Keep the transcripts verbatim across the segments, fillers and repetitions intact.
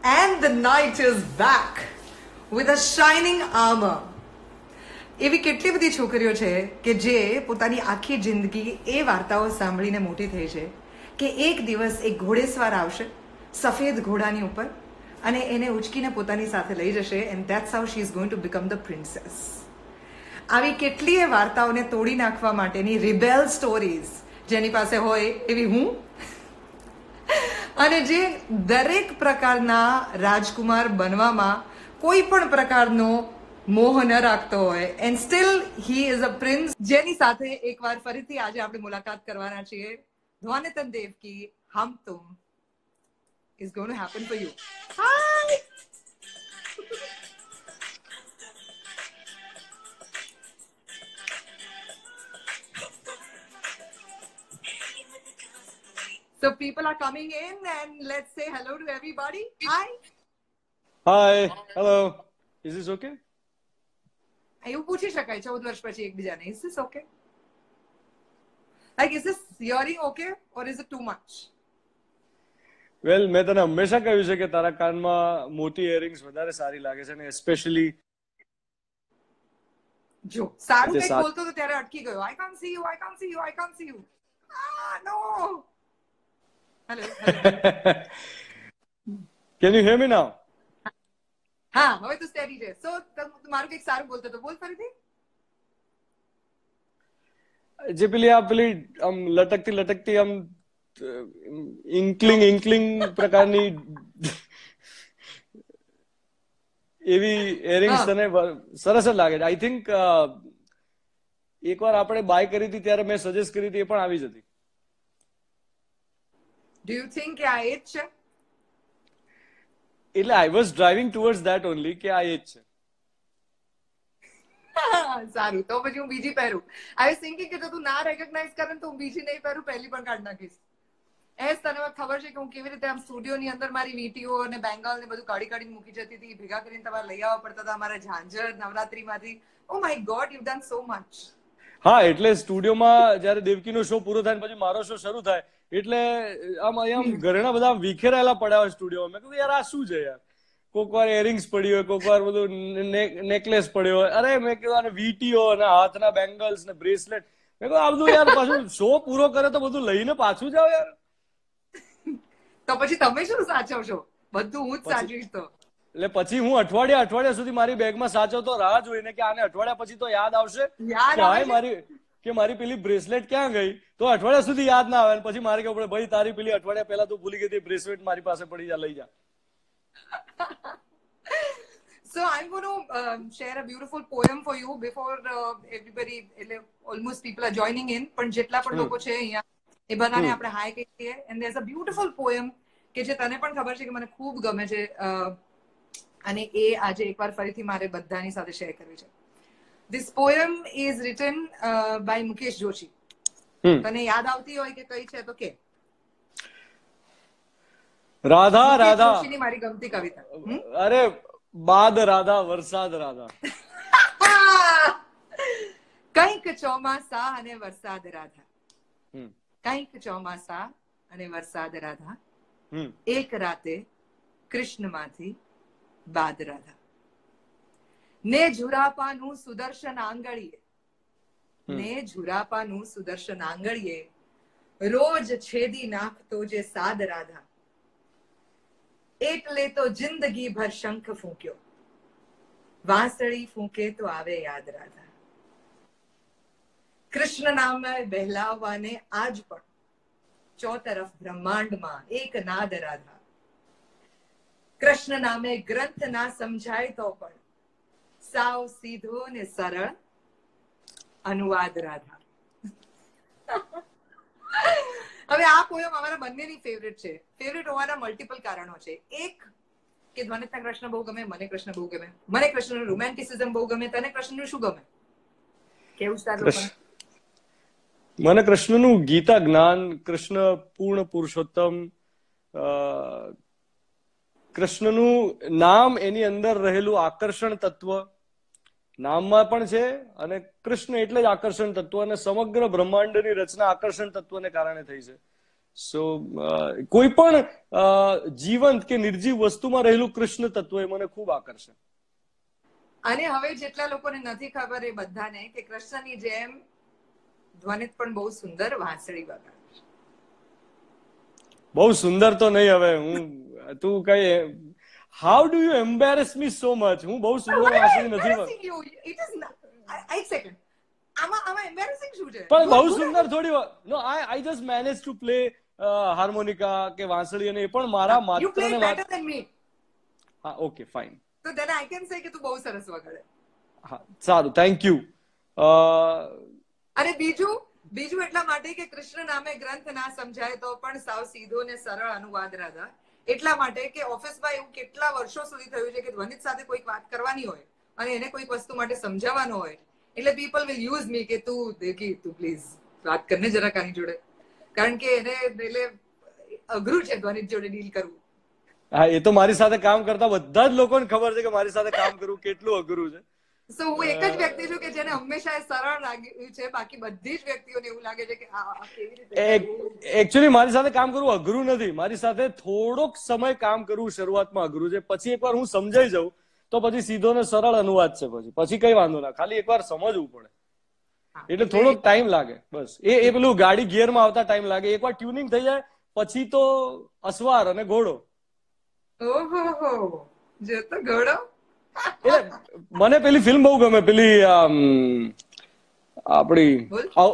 And the knight is back with a shining armor. એવી કેટલી બધી છોકરીઓ છે કે જે પોતાની આખી જિંદગી એ વાર્તાઓ સાંભળીને મોટી થઈ છે કે એક દિવસ એક ઘોડેસવાર આવશે સફેદ ઘોડાની ઉપર અને એને ઉચકીને પોતાની સાથે લઈ જશે and that's how she is going to become the princess. આવી કેટલીય વાર્તાઓને તોડી નાખવા માટેની રિબેલ સ્ટોરીઝ જેની પાસે હોય એવી હું અને જે દરેક પ્રકારના રાજકુમાર બનવામાં કોઈ પણ પ્રકારનો મોહ ન રાખતો હોય and still he is a prince, જેની સાથે એકવાર ફરીથી આજે આપણે મુલાકાત કરવાના છીએ. ધ્વાનેતન દેવ કી હમ તુમ is going to happen for you. Hi! So people are coming in and let's say hello to everybody. Hi. Hi. Hello. Is this okay? એવું પૂછી શકાય ચૌદ વર્ષ પછી એકબીજાને. Is this okay? Like, is this hearing okay or is it too much? Well, મેં તને હંમેશા કહ્યું છે કે તારા કાનમાં મોટી ઇયરિંગ્સ વધારે સારી લાગે છે ને એસ્પેશિયલી જો સારું કંઈક બોલતો તો ત્યારે અટકી ગયો. I can't see you, I can't see you, I can't see you. Ah, no. Hello. Can you hear me now? હા, હવે તો સ્ટેડી છે. સો મારું કંઈક સારું બોલતો તો બોલ ફરીથી. જે પેલી આ પેલી આમ લટકતી લટકતી આમ ઇન્કલિંગ ઇન્કલિંગ પ્રકારની એવી ઇયરિંગ્સ તને સરસ જ લાગે છે. આઈ થિંક એકવાર આપણે બાય કરી હતી ત્યારે મેં સજેસ્ટ કરી હતી એ પણ આવી જ હતી. Do you think કે આ એ જ છે? એટલે I was driving towards that only કે આ એ જ છે. સારું, તો પછી હું બીજી પહેરું. આઈ વોઝ થિંકિંગ કે તું ના રેકોગ્નાઇઝ કરે તો હું બીજી નહીં પહેરું, પહેલી પણ કાઢ નાખીશ. એસ તને ખબર છે કે હું કેવી રીતે આમ સ્ટુડિયોની અંદર મારી વીટીઓ અને બેંગલ ને બધું કાઢી કાઢીને મૂકી જતી હતી, ભેગા કરીને તમારે લઈ આવવા પડતા હતા અમારા ઝાંઝર નવરાત્રીમાંથી. Oh my god, you done so much. હા, એટલે સ્ટુડિયોમાં જયારે દેવકીનો શો પૂરો થાય પછી મારો શો શરૂ થાય એટલે આમ અહીંયા ઘરેણા બધા વિખેરાયેલા પડ્યા હોય સ્ટુડિયો. મેં કીધું યાર આ શું છે યાર, કોક વાર ઇયરિંગ્સ પડી હોય, કોક વાર બધું નેકલેસ પડ્યો હોય. અરે મેં કીધું આને વીટીઓ અને હાથના બેંગલ્સ ને બ્રેસલેટ. મેં કીધું આ બધું યાર પાછું શો પૂરો કરે તો બધું લઈને પાછું જાવ યાર. તો પછી તમે શું સાચવશો? બધું હું જ સાચવીશ. તો એટલે પછી હું અઠવાડિયા અઠવાડિયા સુધી મારી બેગમાં સાચવતો રાહ જોઈને કે આને અઠવાડિયા પછી તો યાદ આવશે કે હાય મારી કે મારી પેલી બ્રેસલેટ ક્યાં ગઈ. તો અઠવાડિયા સુધી યાદ ના આવે પછી મારે કેવું પડે ભાઈ તારી પેલી અઠવાડિયા પહેલા તું ભૂલી ગઈ હતી બ્રેસલેટ મારી પાસે પડી જા, લઈ જા. So I'm going to uh, share a beautiful poem for you before uh, everybody, almost people are joining in. પણ જેટલા પણ લોકો છે અહીંયા એ બધાને આપણે હાય કહીએ. And there's a beautiful poem કે જે તને પણ ખબર છે કે મને ખૂબ ગમે છે અને એ આજે એકવાર ફરીથી મારે બધાની સાથે શેર કરવી છે. This poem is written uh, by Mukesh Joshi. તને યાદ આવતી હોય કે કઈ છે તો કે? રાધા રાધા જોશીની મારી ગમતી કવિતા. અરે બાદ રાધા વરસાદ રાધા. કંઈક ચોમાસા અને વરસાદ રાધા, કંઈક ચોમાસા અને વરસાદ રાધા, એક રાતે કૃષ્ણમાંથી બાદ રાધા, ને ઝુરાપાનું સુદર્શન આંગળીએ, ને ઝુરાપાનું સુદર્શન આંગળીએ રોજ છેદી નાખતો જે સાદ રાધા, એટલે તો જિંદગી ભર શંખ ફૂંક્યો, વાંસળી ફૂંકે તો આવે યાદ રાધા. કૃષ્ણ નામે બહેલાવવાને આજ પણ ચોતરફ બ્રહ્માંડમાં એક નાદ રાધા. કૃષ્ણ નામે ગ્રંથ ના સમજાય તો પણ સાવ સીધો ને સરળ અનુવાદ રાધા. હવે આ પોયમ અમારા બંનેની ફેવરેટ છે. ફેવરેટ હોવાના મલ્ટિપલ કારણો છે. એક કે ધ્વનિતને કૃષ્ણ બહુ ગમે, મને કૃષ્ણ બહુ ગમે. મને કૃષ્ણનું રોમેન્ટિસિઝમ બહુ ગમે. તને કૃષ્ણનું શું ગમે? કેવું તારું? મને કૃષ્ણનું ગીતા જ્ઞાન, કૃષ્ણ પૂર્ણ પુરુષોત્તમ, કૃષ્ણનું નામ, એની અંદર રહેલું આકર્ષણ તત્વ નામમાં પણ છે અને કૃષ્ણ એટલે જ આકર્ષણ તત્વ અને સમગ્ર બ્રહ્માંડની રચના આકર્ષણ તત્વને કારણે થઈ છે. સો કોઈ પણ જીવંત કે નિર્જીવ વસ્તુમાં રહેલું કૃષ્ણ તત્વ એ મને ખૂબ આકર્ષે. અને હવે જેટલા લોકોને નથી ખબર એ બધાને કે કૃષ્ણની જેમ ધ્વનિત પણ બહુ સુંદર વાંસળી વગાડે. બહુ સુંદર તો નહીં હવે હું તું કઈ how do you embarrass me so much. હું બહુ સુંદર વાંસળી નથી. એક સેકન્ડ, આમાં આમાં એમ્બેરેસિંગ શું છે? પણ બહુ સુંદર થોડી no I I just manage to play harmonica કે વાંસળી અને એ પણ મારા માત્ર ને માત્ર. હા ઓકે ફાઇન. તો then I can say કે તું બહુ સરસ વગાડે. હા સારું, થેન્ક યુ. અને બીજું બીજું એટલા માટે કે કૃષ્ણ નામે ગ્રંથ ના સમજાય તો પણ સાવ સીધો ને સરળ અનુવાદ રાધા. એટલા માટે કે ઓફિસમાં એવું કેટલા વર્ષો સુધી થયું છે કે ધ્વનિત સાથે કોઈક વાત કરવાની હોય અને એને કોઈક વસ્તુ માટે સમજાવવાનું હોય એટલે પીપલ વિલ યુઝ મી કે તું દેખી તું પ્લીઝ વાત કરને જરાક આની જોડે, કારણ કે એને એટલે અઘરું છે ધ્વનિત જોડે ડીલ કરવું. હા એ તો મારી સાથે કામ કરતા બધા જ લોકોને ખબર છે કે મારી સાથે કામ કરવું કેટલું અઘરું છે. સો હું એક જ વ્યક્તિ છું કે જેને હંમેશા સરળ લાગ્યું છે, બાકી બધી જ વ્યક્તિઓને એવું લાગે છે કે આ કેવી રીતે. એકચ્યુઅલી મારી સાથે કામ કરવું અઘરું નથી. મારી સાથે થોડોક સમય કામ કરવું શરૂઆતમાં અઘરું છે, પછી એકવાર હું સમજાઈ જાઉં તો પછી સીધો ને સરળ અનુવાદ છે. પછી પછી કઈ વાંધો ના, ખાલી એકવાર સમજવું પડે એટલે થોડોક ટાઈમ લાગે બસ. એ એ પેલું ગાડી ગિયરમાં આવતા ટાઈમ લાગે. એકવાર ટ્યુનિંગ થઈ જાય પછી તો અસવાર અને ઘોડો. ઓહો જે તો ઘોડો. એટલે મને પેલી ફિલ્મ બહુ ગમે, પેલી આપડી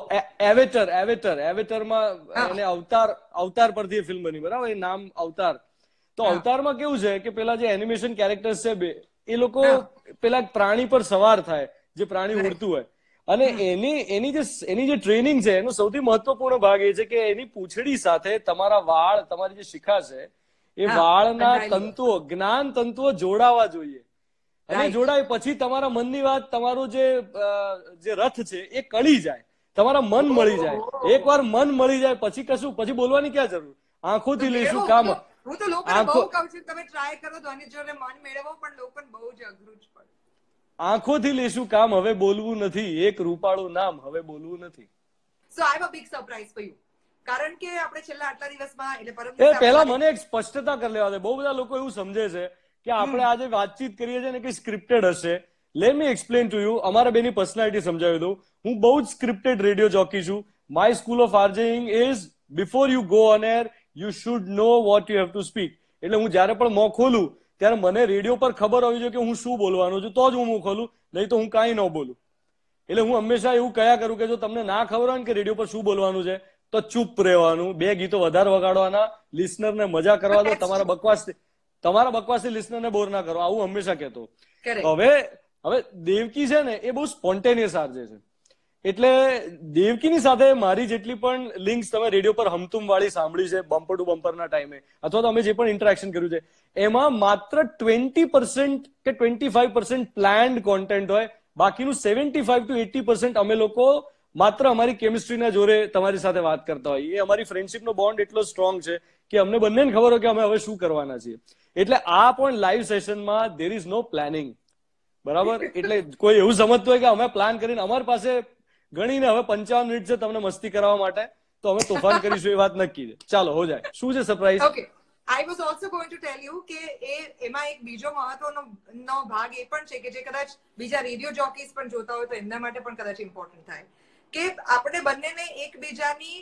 એવેટર એવેટર એવેટરમાં એને અવતાર અવતાર પરથી ફિલ્મ બની, બરાબર? એ નામ અવતાર. તો અવતારમાં કેવું છે કે પેલા જે એનિમેશન કેરેક્ટર્સ છે બે એ લોકો પેલા પ્રાણી પર સવાર થાય, જે પ્રાણી ઉડતું હોય, અને એની એની જે એની જે ટ્રેનિંગ છે એનો સૌથી મહત્વપૂર્ણ ભાગ એ છે કે એની પૂંછડી સાથે તમારા વાળ, તમારી જે શિખા છે એ વાળના તંતુઓ, જ્ઞાન તંતુઓ જોડાવા જોઈએ. અને જોડાય પછી તમારા મનની વાત, તમારું જે જે રથ છે એ કળી જાય, તમારા મન મળી જાય. એકવાર મન મળી જાય પછી કશું, પછી બોલવાની ક્યાં જરૂર. આંખોથી લઈશું કામ. હું તો લોકોને બહુ કહું છું તમે ટ્રાય કરો તો આની જોડે મન મેળવો, પણ લોકોને બહુ જ અઘરું જ પડે. આંખોથી લઈશું કામ, હવે બોલવું નથી. એક રૂપાળું નામ, હવે બોલવું નથી. So I have a big surprise for you. કારણ કે આપણે છેલ્લા આટલા દિવસમાં એટલે પરમ દિવસે એ પહેલા મને એક સ્પષ્ટતા કરી લેવા દે. બહુ બધા લોકો એવું સમજે છે કે આપણે આજે વાતચીત કરીએ છીએ ને કે સ્ક્રિપ્ટેડ હશે. Let me explain to you. અમારા બેની પર્સનાલિટી સમજાવી દઉં. હું બહુ જ સ્ક્રિપ્ટેડ રેડિયો જોકી છું. My school of RJing is before you go on air you should know what you have to speak. એટલે હું જયારે પણ મોં ખોલું ત્યારે મને રેડિયો પર ખબર હોવી જોઈએ કે હું શું બોલવાનું છું, તો જ હું મોં ખોલું, નહીં તો હું કાંઈ ન બોલું. એટલે હું હંમેશા એવું કયા કરું કે જો તમને ના ખબર હોય ને કે રેડિયો પર શું બોલવાનું છે તો ચૂપ રહેવાનું, બે ગીતો વધારે વગાડવાના, લિસનરને મજા કરવા દો, તમારા બકવાસ તમારા બકવાસથી લિસનરને બોર ના કરો. આવું હંમેશા કહેતો. હવે હવે દેવકી છે ને એ બહુ સ્પોન્ટેનિયસ આરજે છે. એટલે દેવકીની સાથે મારી જેટલી પણ લિંક્સ તમે રેડિયો પર હમતુમ વાળી સાંભળી છે બમ્પર ટુ બમ્પરના ટાઈમે, અથવા તો અમે જે પણ ઇન્ટરેક્શન કર્યું છે, એમાં માત્ર ટ્વેન્ટી પર્સન્ટ કે twenty five percent planned content હોય. બાકીનું seventy five to eighty percent અમે લોકો માત્ર અમારી કેમિસ્ટ્રીના જોરે તમારી સાથે વાત કરતા હોય. એ અમારી ફ્રેન્ડશિપનો બોન્ડ એટલો સ્ટ્રોંગ છે કે અમને બંનેને ખબર હોય કે અમે હવે શું કરવાના છીએ. એટલે આ પણ લાઈવ સેશનમાં દેર ઇઝ નો પ્લાનિંગ, બરાબર? એટલે કોઈ એવું સમજતું હોય કે અમે પ્લાન કરીને, અમારી પાસે ગણીને હવે પંચાવન મિનિટ છે તમને મસ્તી કરાવવા માટે, તો અમે તોફાન કરીશું એ વાત નક્કી છે. ચાલો હો જાય. શું છે surprise? Okay, I was also going to tell you કે એ એમાં એક બીજો મહત્વનો નો ભાગ એ પણ છે કે જે કદાચ બીજા રેડિયો જોકીઝ પણ જોતા હોય તો એમના માટે પણ કદાચ ઇમ્પોર્ટન્ટ થાય કે આપણે બંનેને એકબીજાની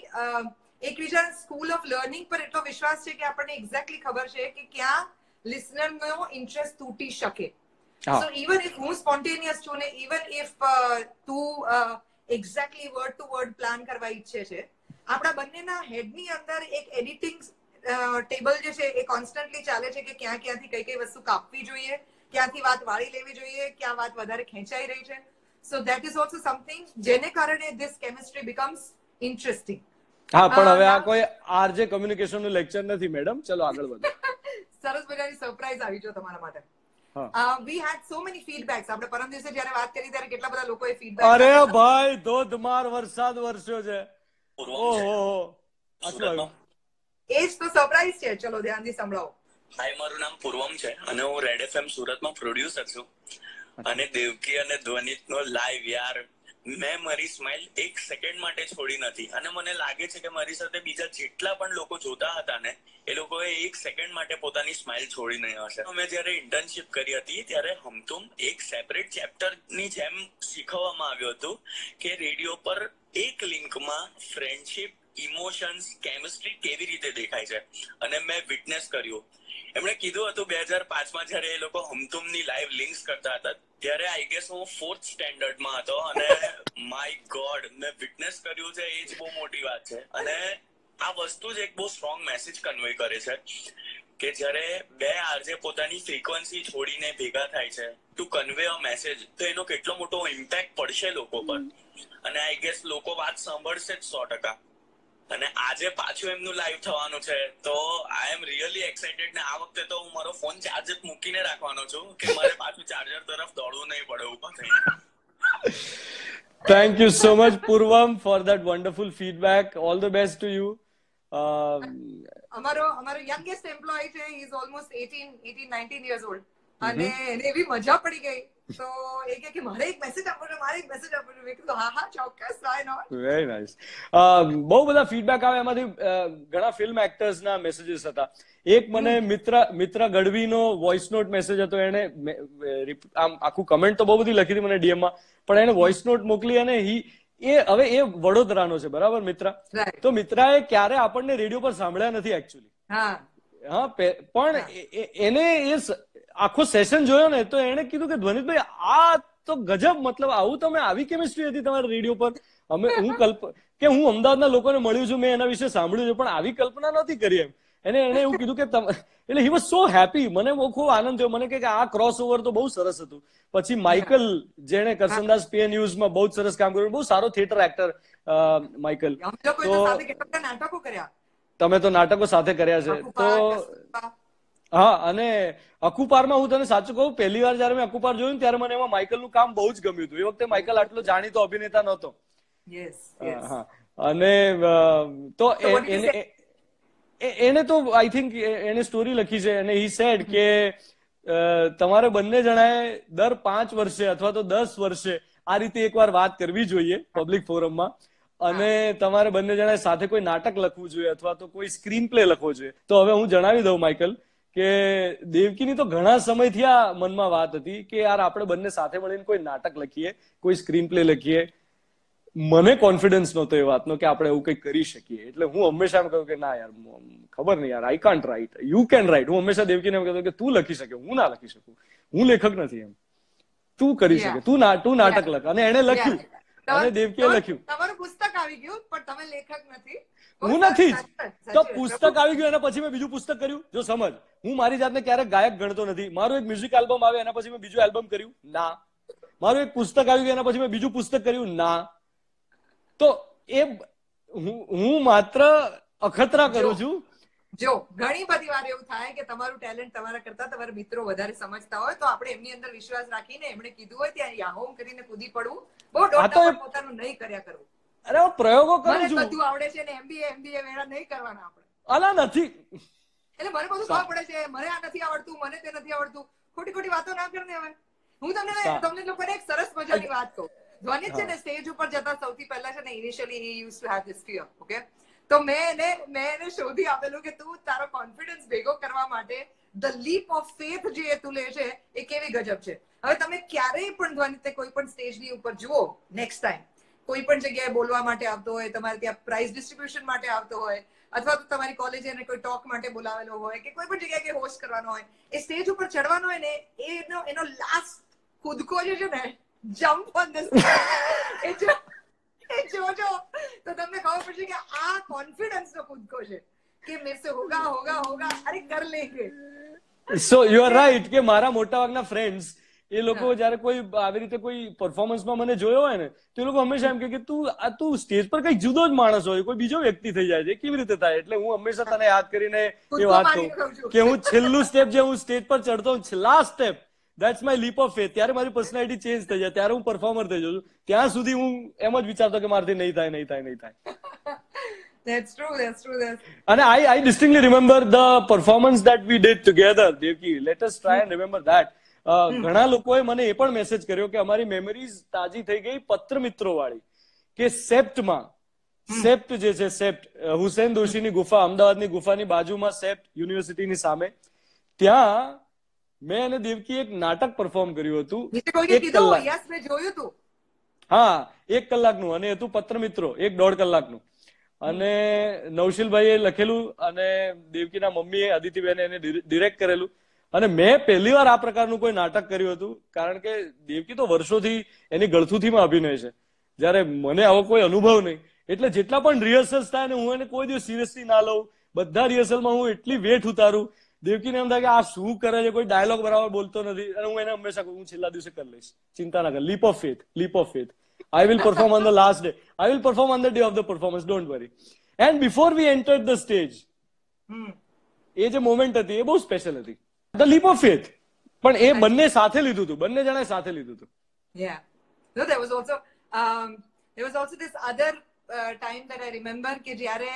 એકબીજા સ્કૂલ ઓફ લર્નિંગ પર એટલો વિશ્વાસ છે કે આપણને એક્ઝેક્ટલી ખબર છે કે ક્યાં લિસનરનો ઇન્ટરેસ્ટ તૂટી શકે. સો ઇવન ઇફ હું સ્પોન્ટેનિયસ છું ને ઇવન ઇફ તું exactly word to word plan કરવા ઈચ્છે છે, આપણા બંનેના હેડની અંદર એક એડિટિંગ ટેબલ જે છે એ કોન્સ્ટન્ટલી ચાલે છે કે ક્યાં ક્યાંથી કઈ કઈ વસ્તુ કાપવી જોઈએ, ક્યાંથી વાત વાળી લેવી જોઈએ, ક્યાં વાત વધારે ખેંચાઈ રહી છે. So that is also something જેને કારણે ધીસ કેમિસ્ટ્રી બીકમ્સ ઇન્ટરેસ્ટિંગ. હા, પણ હવે આ કોઈ આરજે કમ્યુનિકેશન નું લેક્ચર નથી મેડમ. ચલો આગળ વધો. સરસ મજાની સરપ્રાઈઝ આવી જો તમારા માટે. We had so many feedbacks. આપણે પરમ દિવસે જ્યારે વાત કરી ત્યારે કેટલા બધા લોકોએ ફીડબેક. અરે ભાઈ ધોધમાર વરસાદ વરસ્યો છે. ઓહો, એ જ તો સરપ્રાઈઝ છે. ચલો ધ્યાનથી સંભળાવો. હાય, મારું નામ પૂર્વમ છે અને હું રેડ એફએમ સુરતમાં પ્રોડ્યુસર છું. અને દેવકી અને ધ્વનિતનો લાઈવ યાર મેં મારી સ્માઇલ એક સેકન્ડ માટે છોડી નથી અને મને લાગે છે કે મારી સાથે બીજા જેટલા પણ લોકો જોતા હતા ને એ લોકોએ એક સેકન્ડ માટે પોતાની સ્માઇલ છોડી નહીં હશે. મેં જયારે ઇન્ટર્નશિપ કરી હતી ત્યારે હમતુમ એક સેપરેટ ચેપ્ટર ની જેમ શીખવવામાં આવ્યું હતું કે રેડિયો પર એક લિંકમાં ફ્રેન્ડશિપ, ઇમોશન્સ, કેમિસ્ટ્રી કેવી રીતે દેખાય છે અને મેં વિટનેસ કર્યું. એમણે કીધું હતું બે હજાર પાંચમાં જયારે એ લોકો હમતુમની લાઈવ લિંક્સ કરતા હતા ત્યારે આઈ ગેસ હું ફોર્થ સ્ટેન્ડર્ડમાં હતો અને માય ગોડ મેં વિટનેસ કર્યું છે એ જ બહુ મોટી વાત છે. અને આ વસ્તુ જ એક બહુ સ્ટ્રોંગ મેસેજ કન્વે કરે છે કે જયારે બે આરજે પોતાની ફ્રીક્વન્સી છોડીને ભેગા થાય છે ટુ કન્વે અ મેસેજ તો એનો કેટલો મોટો ઇમ્પેક્ટ પડશે લોકો પર અને આઈ ગેસ લોકો વાત સાંભળશે જ સો ટકા. અને આજે પાછું એમનું લાઈવ થવાનું છે તો આઈ એમ રિયલી એક્સાઇટેડ ને આ વખતે તો હું મારો ફોન ચાર્જ જ મૂકીને રાખવાનો છું કે મારે પાછું ચાર્જર તરફ દોડવું નહીં પડે ઉભા થઈને. Thank you so much, Purvam, for that wonderful feedback. All the best to you. Um, અમારો અમારો યંગેસ્ટ એમ્પ્લોય છે, he is almost eighteen eighteen nineteen years old અને એને એવી મજા પડી ગઈ તો એ કહે કે મારે એક મેસેજ આપો છો, મારે એક મેસેજ આપો છો. મેં કીધું હા હા ચોક્કસ, વાય નોટ. Very nice. બહુ બધા ફીડબેક આવે, એમાંથી ઘણા ફિલ્મ એક્ટર્સ ના મેસેજીસ હતા. એક મને મિત્ર મિત્ર ગઢવીનો વોઇસ નોટ મેસેજ હતો. એને આમ આખું કમેન્ટ તો બહુ બધી લખી હતી મને ડીએમ માં, પણ એને વોઇસ નોટ મોકલી અને હી એ હવે એ વડોદરાનો છે, બરાબર મિત્ર? તો મિત્રાએ ક્યારે આપણને રેડિયો પર સાંભળ્યા નથી એકચ્યુઅલી. હા હા, પણ એને એ આખો સેશન જોયો ને તો એને કીધું કે ધ્વનિતભાઈ આ તો ગજબ, મતલબ આવું તમે આવી કેમિસ્ટ્રી હતી તમારા રેડિયો પર. અમે હું કલ્પ કે હું અમદાવાદના લોકોને મળ્યું છું, મેં એના વિશે સાંભળ્યું છે, પણ આવી કલ્પના નહોતી કરી એમ. એને એને એવું કીધું કે એટલે હી વોઝ સો હેપી. મને બહુ ખૂબ આનંદ થયો. મને કે આ ક્રોસ ઓવર તો બહુ સરસ હતું. પછી માઇકલ, જેને કરસનદાસ પે ન્યૂઝમાં બહુ સરસ કામ કર્યું, બહુ સારો થિયેટર એક્ટર માઇકલ. તો નાટકો કર્યા, તમે તો નાટકો સાથે કર્યા છે. તો હા, અને અકુપારમાં હું તને સાચું કહું, પહેલી વાર જયારે મેં અકુપાર જોયું ત્યારે મને એમાં માઇકલનું કામ બહુ જ ગમ્યું હતું. એ વખતે માઇકલ આટલો જાણીતો અભિનેતા નહોતો. હા, અને તો એને તો આઈ થિંક એને સ્ટોરી લખી છે અને હી સેડ કે તમારે બંને જણાએ દર પાંચ વર્ષે અથવા તો દસ વર્ષે આ રીતે એકવાર વાત કરવી જોઈએ પબ્લિક ફોરમમાં, અને તમારે બંને જણાએ સાથે કોઈ નાટક લખવું જોઈએ અથવા તો કોઈ સ્ક્રીન પ્લે લખવો જોઈએ. તો હવે હું જણાવી દઉં માઇકલ કે દેવકીની તો ઘણા સમયથી આ મનમાં વાત હતી કે યાર આપણે બંને સાથે મળીને કોઈ નાટક લખીએ, કોઈ સ્ક્રીન પ્લે લખીએ. મને કોન્ફિડન્સ નહોતો એ વાતનો કે આપણે એવું કંઈક કરી શકીએ. એટલે હું હંમેશા એમ કહ્યું કે ના યાર, ખબર નહીં યાર, I can't write, you can write. હું હંમેશા દેવકીને એમ કહેતો કે તું લખી શકે, હું ના લખી શકું, હું લેખક નથી, એમ તું કરી શકે, તું તું નાટક લખ. અને એને લખ્યું અને દેવકીએ લખ્યું. તમારું પુસ્તક આવી ગયું પણ તમે લેખક નથી. હું નથી જ. તો પુસ્તક આવી ગયું એના પછી મેં બીજું પુસ્તક કર્યું. જો સમજ, હું મારી જાતને ક્યારેક ગાયક ગણતો નથી. મારું એક મ્યુઝિક આલ્બમ આવે એના પછી મેં બીજું આલ્બમ કર્યું? ના. મારું એક પુસ્તક આવી ગયું એના પછી મેં બીજું પુસ્તક કર્યું? ના. તો એ હું માત્ર અખતરા કરું છું. જો ઘણી બધી વાર એવું થાય કે તમારું ટેલેન્ટ તમારા કરતા તમારા મિત્રો વધારે સમજતા હોય તો આપણે એમની અંદર વિશ્વાસ રાખીને એમણે કીધું હોય ત્યાં યાહોમ કરીને કૂદી પડવું. બહુ દોડતા પોતાનું નહીં કર્યા કરવું. અરે હું પ્રયોગો કરું છું. બધું આવડે છે ને એમબીએ એમબીએ વેળા નહીં કરવાના આપણે. અલા નથી. એટલે મને બધું ખબર પડે છે, મને આ નથી આવડતું, મને તે નથી આવડતું. ખોટી ખોટી વાતો ના કરને. હવે હું તમને તમને લોકોને એક સરસ મજાની વાત કહું. ધ્વનિત છે ને સ્ટેજ ઉપર જતા સૌથી પહેલા છે ને initially he use to have this fear. Okay, તો મેં એને મેં એને શોધી આપેલું કે તું તારો કોન્ફિડન્સ ભેગો કરવા માટે ધ લીપ ઓફ ફેથ જે તું લે છે એ કેવી ગજબ છે. હવે તમે ક્યારેય પણ ધ્વનિતે કોઈ પણ સ્ટેજની ઉપર જુઓ, નેક્સ્ટ ટાઈમ કોઈ પણ જગ્યાએ બોલવા માટે આવતો હોય, તમારે ત્યાં પ્રાઇઝ ડિસ્ટ્રીબ્યુશન માટે આવતો હોય, અથવા તો તમારી કોલેજે એને કોઈ ટોક માટે બોલાવેલો હોય કે કોઈ પણ જગ્યાએ હોસ્ટ કરવાનો હોય, એ સ્ટેજ ઉપર ચડવાનો હોય ને એનો એનો લાસ્ટ કૂદકો જે છે ને, જમ્પ ઓન ધ સ્ટેજ, એ જો એ જોજો તો તમને ખબર પડશે કે આ કોન્ફિડન્સ નો કૂદકો છે કે મેરે સે હોગા હોગા હોગા, અરે કર લેંગે. સો યુ આર રાઈટ કે મારા મોટા ભાગના ફ્રેન્ડ્સ એ લોકો જયારે કોઈ આવી રીતે કોઈ પરફોર્મન્સમાં મને જોયો હોય ને તો એ લોકો હંમેશા એમ કે તું આ તું સ્ટેજ પર કઈક જુદો જ માણસ હોય, કોઈ બીજો વ્યક્તિ થઈ જાય છે, કેવી રીતે થાય? એટલે હું હંમેશા તને યાદ કરીને એ વાત કહું કે હું છેલ્લું સ્ટેપ જે હું સ્ટેજ પર ચડતો હું, last step, that's my leap of faith. ત્યારે મારી પર્સનાલિટી ચેન્જ થઈ જાય, ત્યારે હું પરફોર્મર થઈ જાઉં છું. ત્યાં સુધી હું એમ જ વિચારતો કે મારાથી નહીં થાય નહીં થાય નહીં થાય. That's true, that's true, that's... And I, I distinctly remember the performance that we did together, Devki. Let us try and remember that. ઘણા લોકોએ મને એ પણ મેસેજ કર્યો કે અમારી મેમરીઝ તાજી થઈ ગઈ પત્ર મિત્રો વાળી, કે સેપ્ટમાં, સેપ્ટ જે છે સેપ્ટ હુસેન દોશીની ગુફા, અમદાવાદની ગુફાની બાજુમાં સેપ્ટ યુનિવર્સિટીની સામે, ત્યાં મેં અને દેવકી એક નાટક પરફોર્મ કર્યું હતું. એક કલાક, હા એક કલાકનું, અને હતું પત્ર મિત્રો, એક દોઢ કલાકનું. અને નવશીલભાઈએ લખેલું અને દેવકીના મમ્મીએ અદિતિબેને એને ડિરેક્ટ કરેલું. અને મેં પહેલી વાર આ પ્રકારનું કોઈ નાટક કર્યું હતું, કારણ કે દેવકી તો વર્ષોથી એની ગળથુથીમાં અભિનય છે, જયારે મને આવો કોઈ અનુભવ નહીં. એટલે જેટલા પણ રિહર્સલ્સ થાય ને હું એને કોઈ દિવસ સિરિયસલી ના લઉં. બધા રિહર્સલમાં હું એટલી વેઠ ઉતારું. દેવકીને એમ થાય કે આ શું કરે છે, કોઈ ડાયલોગ બરાબર બોલતો નથી, અને હું એને હંમેશા કહું હું છેલ્લા દિવસે કરી લઈશ, ચિંતા ના કર, leap of faith, leap of faith. I will perform on the last day. I will perform on the day of the performance. Don't worry. And before we entered the stage, એ જે મોમેન્ટ હતી એ બહુ special હતી. The leap of faith. પણ એ બંને સાથે લીધું હતું, બંને જણાએ સાથે લીધું હતું. Yeah. No, there was also um, there was also this other uh, time that I remember કે જ્યારે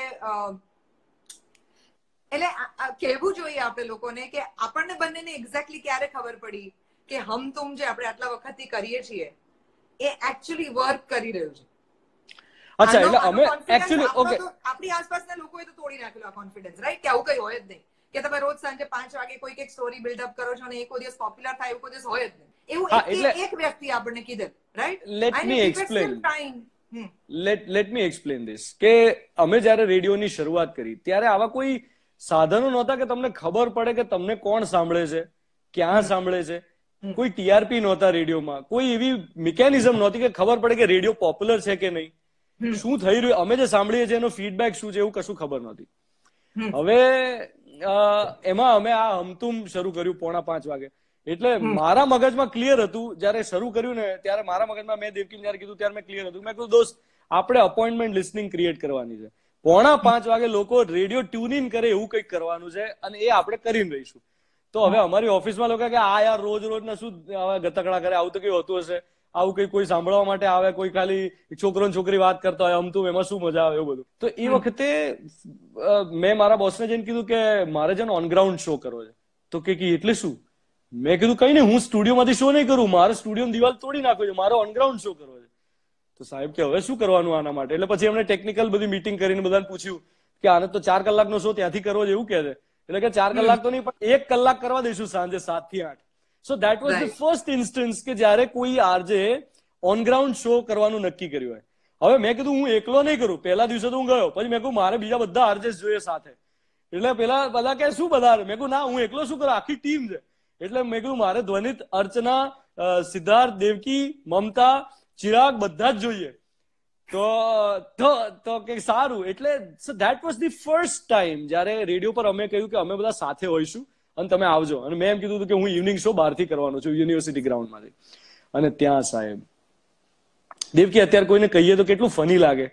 એટલે કહેવું જોઈએ આપણે લોકોને કે આપણને બંનેને એક્ઝેક્ટલી ક્યારે ખબર પડી કે હમ તુમ જે આપણે આટલા વખતથી કરીએ છીએ એ એકચ્યુઅલી વર્ક કરી રહ્યું છે. અચ્છા, એટલે અમે એકચ્યુઅલી ઓકે, આપણી આસપાસના લોકોએ તો તોડી નાખેલો આ કોન્ફિડન્સ, રાઈટ? કે આવું કઈ હોય જ નહીં કે તમે રોજ સાંજે પાંચ વાગે કોઈ એક સ્ટોરી બિલ્ડઅપ કરો છો અને એક દિવસ પોપ્યુલર થાય એવું કોઈ દિવસ હોય જ નહીં. એવું એક વ્યક્તિ આપણને કીધું, right? Let me explain let let me explain this કે અમે જયારે રેડિયોની શરૂઆત કરી ત્યારે આવા કોઈ સાધનો નહોતા કે તમને ખબર પડે કે તમને કોણ સાંભળે છે, ક્યાં સાંભળે છે. કોઈ ટીઆરપી નહોતા રેડિયોમાં, કોઈ એવી મિકેનિઝમ નહોતી કે ખબર પડે કે રેડિયો પોપ્યુલર છે કે નહીં, શું થઈ રહ્યું, અમે જે સાંભળીએ છીએ એનો ફીડબેક શું છે, એવું કશું ખબર નહોતી. હવે એમાં અમે આ હમતુમ શરૂ કર્યું પોણા પાંચ વાગે. એટલે મારા મગજમાં ક્લિયર હતું જયારે શરૂ કર્યું ને ત્યારે મારા મગજમાં મેં દેવકીને જયારે કીધું ત્યારે મેં ક્લિયર હતું. મેં કીધું દોસ્ત આપણે અપોઇન્ટમેન્ટ લિસ્નિંગ ક્રિએટ કરવાની છે, પોણા પાંચ વાગે લોકો રેડિયો ટ્યુન ઇન કરે એવું કંઈક કરવાનું છે અને એ આપણે કરીને રહીશું. તો હવે અમારી ઓફિસમાં લોકો કે આ યાર રોજ રોજ ના શું ગતકડા કરે, આવું તો કઈ હોતું હશે, આવું કઈ કોઈ સાંભળવા માટે આવે, કોઈ ખાલી છોકરો ને છોકરી વાત કરતા હોય આમ તું એમાં શું મજા આવે, એવું બધું. તો એ વખતે મેં મારા બોસને જઈને કીધું કે મારે છે ને ઓન ગ્રાઉન્ડ શો કરવો છે. તો કે એટલે શું? મેં કીધું કઈ નહીં, હું સ્ટુડિયોમાંથી શો નહીં કરું, મારે સ્ટુડિયો દિવાલ તોડી નાખો છે, મારે ઓન ગ્રાઉન્ડ શો કરવો છે. તો સાહેબ કે હવે શું કરવાનું આના માટે? એટલે પછી એમણે ટેકનિકલ બધી મીટિંગ કરીને બધાને પૂછ્યું કે આને તો ચાર કલાકનો શો ત્યાંથી કરવો છે એવું કહે છે. એટલે કે ચાર કલાક તો નહીં પણ એક કલાક કરવા દઈશું સાંજે સાત થી આઠ. So that was the first instance કે જયારે કોઈ આરજે ઓન ગ્રાઉન્ડ શો કરવાનું નક્કી કર્યું હોય. હવે મેં કીધું હું એકલો નહીં કરું, પહેલા દિવસે તો હું ગયો, પછી મેં કહ્યું મારે બીજા બધા આરજે જોઈએ સાથે. એટલે પેલા બધા કે શું બધા? મેં કહ્યું ના હું એકલો શું કરું, આખી ટીમ છે. એટલે મેં કીધું મારે ધ્વનિત, અર્ચના, સિદ્ધાર્થ, દેવકી, મમતા, ચિરાગ બધા જ જોઈએ. તો તો કે સારું. એટલે so that was the first time જયારે રેડિયો પર અમે કહ્યું કે અમે બધા સાથે હોઈશું અને તમે આવજો. અને મેં એમ કીધું હતું કે હું ઇવનિંગ શો બહારથી કરવાનો છું યુનિવર્સિટી ગ્રાઉન્ડમાંથી. અને ત્યાં સાહેબ દેવકી અત્યારે કોઈને કહીએ તો કેટલું ફની લાગે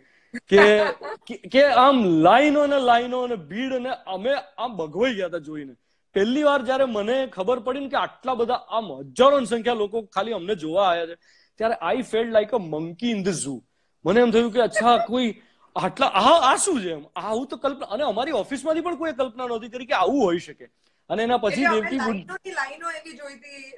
કે કે આમ લાઈનો ને લાઈનો અને ભીડ, અને અમે આમ ભગવાઈ ગયા હતા જોઈને. પહેલી વાર જયારે મને ખબર પડી ને કે આટલા બધા આમ હજારોની સંખ્યા લોકો ખાલી અમને જોવા આવ્યા છે, ત્યારે I felt like a monkey in the zoo. મને એમ થયું કે અચ્છા કોઈ આટલા આ આ શું છે, એમ આવું તો કલ્પના, અને અમારી ઓફિસમાંથી પણ કોઈ કલ્પના નહોતી કરી કે આવું હોઈ શકે. અને એના પછી દેવકી લાઈનો એવી જોઈતી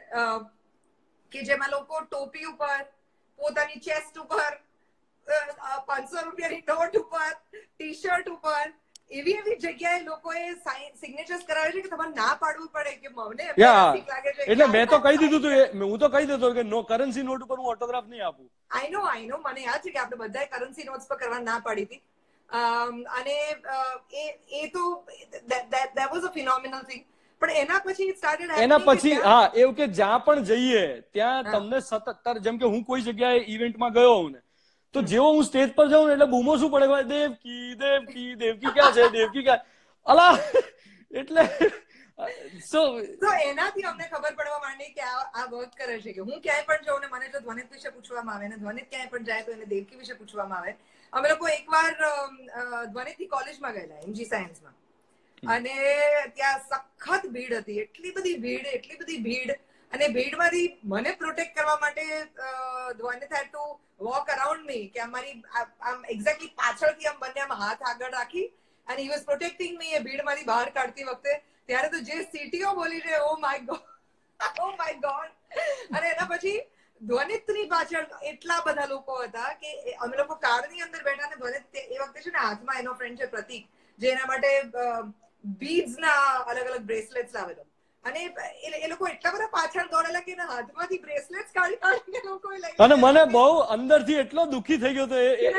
કે જેમાં લોકો ટોપી ઉપર, પોતાની ચેસ્ટ ઉપર, પાંચસો રૂપિયાની નોટ ઉપર, ટી શર્ટ ઉપર, એવી એવી જગ્યાએ લોકોએ સિગ્નેચર્સ કરાવે છે કે તમારે ના પાડવું પડે કે મને લાગે છે. એટલે મેં તો કહી દીધું હતું, હું તો કહી દીધું કે નો કરન્સી નોટ ઉપર હું ઓટોગ્રાફ નહીં આપું. આઈ નો આઈ નો મને યાદ છે કે આપણે બધાએ કરન્સી નોટ્સ પર કરવા ના પાડી હતી. અને એ તો that was a phenomenal thing. પણ એના પછી સ્ટાર્ટેડ એના પછી હા એવું કે જ્યાં પણ જઈએ ત્યાં તમને સતત, જેમ કે હું કોઈ જગ્યાએ ઇવેન્ટમાં ગયો હોઉં ને તો જેવો હું સ્ટેજ પર જાઉં ને એટલે બૂમો શું પડે, દેવકી દેવકી દેવકી ક્યાં છે, દેવકી ક્યાં, અલા. એટલે સો એનાથી અમને ખબર પડવા માંડી કે આ વર્ક કરે છે. કે હું ક્યાંય પણ જાઉં ને મને જો ધ્વનિત વિશે પૂછવામાં આવે ને ધ્વનિત ક્યાંય પણ જાય તો એને દેવકી વિશે પૂછવામાં આવે. અમે લોકો એકવાર ધ્વનિતની કોલેજમાં ગયેલા એમજી સાયન્સમાં, અને ત્યાં સખત ભીડ હતી, એટલી બધી ભીડ એટલી બધી ભીડ અને ભીડમાંથી મને પ્રોટેક્ટ કરવા માટે Dhvanit had to walk around me, કે અમારી આમ એક્ઝેક્ટલી પાછળથી આમ બંને આમ હાથ આગળ રાખી અને હી વોઝ પ્રોટેક્ટિંગ મી એ ભીડમાંથી બહાર કાઢતી વખતે. ત્યારે તો જે સીટીઓ બોલી છે, oh my god. Oh my god. અને એના પછી ધ્વનિતની પાછળ એટલા બધા લોકો હતા કે અમે લોકો કારની અંદર બેઠા ને ધ્વનિત એ વખતે છે ને હાથમાં એનો ફ્રેન્ડ છે પ્રતીક, જે એના માટે બીડ્સ ના અલગ અલગ બ્રેસલેટ્સ લાવેલો. અને એ લોકો એટલા બધા પાછળ દોડેલા કે એના હાથમાંથી બ્રેસલેટ્સ કાઢી કાઢીને લોકો લઈ. અને મને બહુ અંદરથી એટલો દુઃખી થઈ ગયો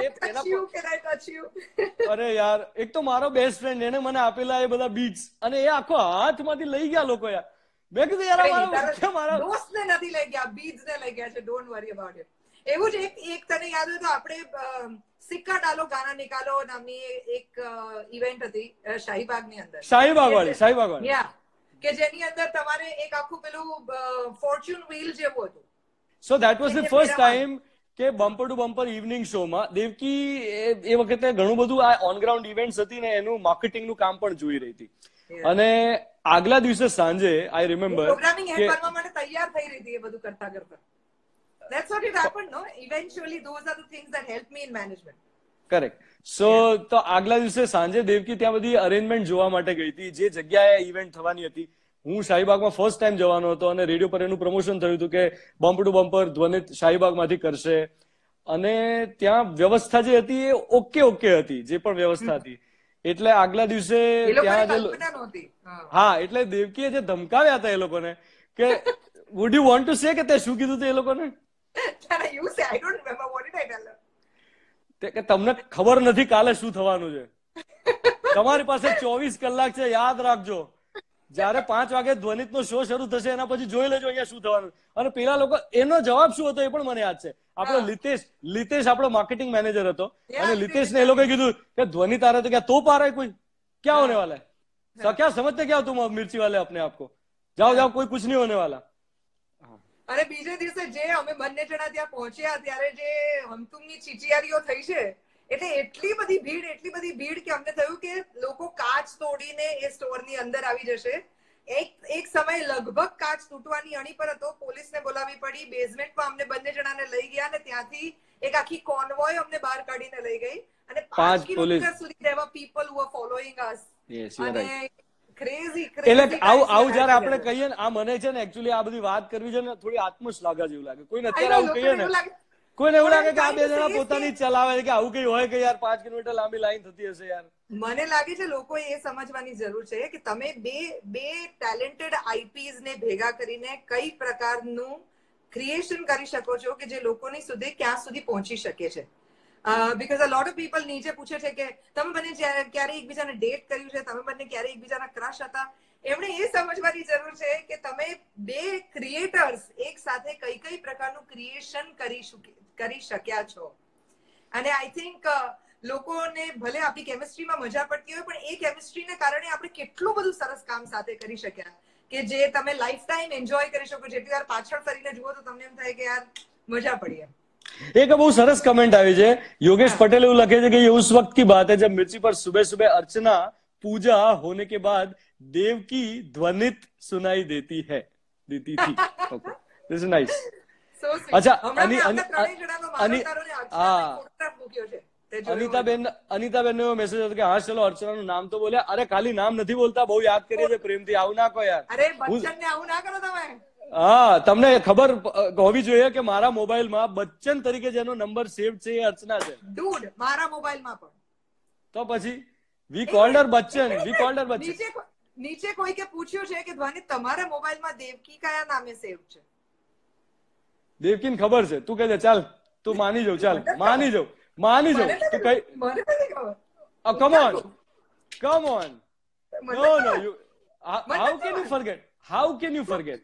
હતો. અરે યાર, એક તો મારો બેસ્ટ ફ્રેન્ડ, એને મને આપેલા એ બધા બીટ્સ, અને એ આખો હાથમાંથી લઈ ગયા લોકો યાર. મેં કીધું યાર મારા દોસ્તને નથી લઈ ગયા, બીટ્સ ને લઈ ગયા છે. Don't worry about it. એવું જ એક એક તને યાદ હોય તો આપણે સિક્કા ડાલો ગાના નિકાલો નામની એક ઇવેન્ટ હતી શાહીબાગની અંદર, શાહીબાગ વાળી શાહીબાગ વાળી કે જેની અંદર તમારે એક આખું પેલું ફોર્ચ્યુન વ્હીલ જેવું હતું. So that was the first time કે બમ્પર ટુ બમ્પર ઇવનિંગ શોમાં દેવકી એ વખતે ઘણું બધું આ ઓન ગ્રાઉન્ડ ઇવેન્ટ્સ હતી ને એનું માર્કેટિંગનું કામ પણ જોઈ રહી હતી. અને આગલા દિવસે સાંજે આઈ રિમેમ્બર પ્રોગ્રામિંગ હેડ કરવા માટે તૈયાર થઈ રહી હતી એ બધું કરતા કરતા. That's what it happened, no? Eventually, those are the things that help me in management. Correct. So, તો આગલા દિવસે સાંજે દેવકી ત્યાં બધી અરેન્જમેન્ટ જોવા માટે ગઈ હતી, જે જગ્યાએ ઇવેન્ટ થવાની હતી. હું શાહીબાગમાં ફર્સ્ટ ટાઈમ જવાનો હતો અને રેડિયો પર એનું પ્રમોશન થયું હતું કે બમ્પર ટુ બમ્પર ધ્વનિત શાહીબાગમાંથી કરશે. અને ત્યાં વ્યવસ્થા જે હતી એ ઓકે ઓકે હતી, જે પણ વ્યવસ્થા હતી. એટલે આગલા દિવસે ત્યાં હા એટલે દેવકીએ જે ધમકાવ્યા હતા એ લોકોને કે would you want to say કે તે શું કીધું હતું એ લોકોને? કે તમને ખબર નથી કાલે શું થવાનું છે, તમારી પાસે ચોવીસ કલાક છે, યાદ રાખજો. જયારે પાંચ વાગે ધ્વનિત નો શો શરૂ થશે એના પછી જોઈ લેજો અહીંયા શું થવાનું. અને પેલા લોકો એનો જવાબ શું હતો એ પણ મને યાદ છે. આપણો લીતેશ લીતેશ આપણો માર્કેટિંગ મેનેજર હતો, અને લીતેશ ને એ લોકોએ કીધું કે ધ્વનિત આ રહે તો ક્યાં તોપ આ રહે, કોઈ ક્યાં હોને વાલા है, क्या समझते क्या तुम मिर्ची वाले अपने आप को, जाओ जाओ कोई कुछ नहीं होने वाला. અને બીજે દિવસે જે અમે બંને જણા ત્યાં પહોંચ્યા ત્યારે જે હમતુમની ચીચિયારીઓ થઈ છે, એટલે એટલી બધી ભીડ એટલી બધી ભીડ કે અમને થયું કે લોકો કાચ તોડીને એ સ્ટોરની અંદર આવી જશે. એક એક સમય લગભગ કાચ તૂટવાની અણી પર હતો. પોલીસને બોલાવી પડી, બેઝમેન્ટમાં અમને બંને જણાને લઈ ગયા અને ત્યાંથી એક આખી કોન્વોય અમને બહાર કાઢીને લઈ ગઈ. અને પાંચ કિલોમીટર સુધી there were people who were following us. અને એટલે આવું આવું જયારે આપણે કહીએ ને, આ મને છે ને એકચ્યુઅલી આ બધી વાત કરવી છે ને થોડી આત્મશ્લાઘા જેવું લાગે. કોઈને અત્યારે આવું કહીએ ને, કોઈને એવું લાગે કે આ બે જણા પોતાની ચલાવે છે, કે આવું કઈ હોય કે યાર પાંચ કિલોમીટર લાંબી લાઈન થતી હશે યાર. મને લાગે છે લોકોએ એ સમજવાની જરૂર છે કે તમે બે બે ટેલેન્ટેડ આઈપીઝ ને ભેગા કરીને કઈ પ્રકારનું ક્રિએશન કરી શકો છો કે જે લોકોની સુધી ક્યાં સુધી પહોંચી શકે છે. Because a lot of people નીચે પૂછે છે કે તમે બંને ક્યારે એકબીજાને ડેટ કર્યું છે, તમે બંને ક્યારે એકબીજાના ક્રશ હતા. એમણે એ સમજવાની જરૂર છે કે તમે બે ક્રિએટર્સ એક સાથે કઈ કઈ પ્રકારનું ક્રિએશન કરી કરી શક્યા છો. અને આઈ થિંક લોકોને ભલે આપણી કેમિસ્ટ્રીમાં મજા પડતી હોય, પણ એ કેમિસ્ટ્રીને કારણે આપણે કેટલું બધું સરસ કામ સાથે કરી શક્યા કે જે તમે લાઈફ ટાઈમ એન્જોય કરી શકો. જેટલી વાર પાછળ ફરીને જુઓ તો તમને એમ થાય કે યાર મજા પડી. एक बहुत सरस कमेंट आई है, योगेश पटेल એવું લખે છે કે ये उस वक्त की बात है जब मिर्ची पर सुबह सुबह अर्चना पूजा होने के बाद देवकी ध्वनित सुनाई देती है देती थी. Okay, this is nice. अच्छा, अनि अनि हाँ अनिताबेन अनिताबेन નો મેસેજ હતો કે હા ચલો અર્ચનાનું નામ તો બોલ્યા. અરે ખાલી નામ નથી બોલતા, બહુ યાદ કરીએ છે પ્રેમથી. આવું ના કહો યાર. અરે બચ્ચનને આવું ના કરો તમે. હા, તમને ખબર હોવી જોઈએ કે મારા મોબાઈલમાં બચ્ચન તરીકે જેનો નંબર સેવ છે એ અર્ચના છે. ડૂડ, મારા મોબાઈલમાં પણ. તો પછી we called her Bachchan, we called her Bachchan. નીચે નીચે કોઈકે પૂછ્યું છે કે ધ્વનિત તમારા મોબાઈલમાં દેવકી કયા નામે સેવ છે? દેવકીને ખબર છે. તું કહે છે ચાલ, તું માની જાવ, ચાલ માની જાવ માની જાવ તું કઈ. મને નથી ખબર. Come on come on no no you how can you forget how can you forget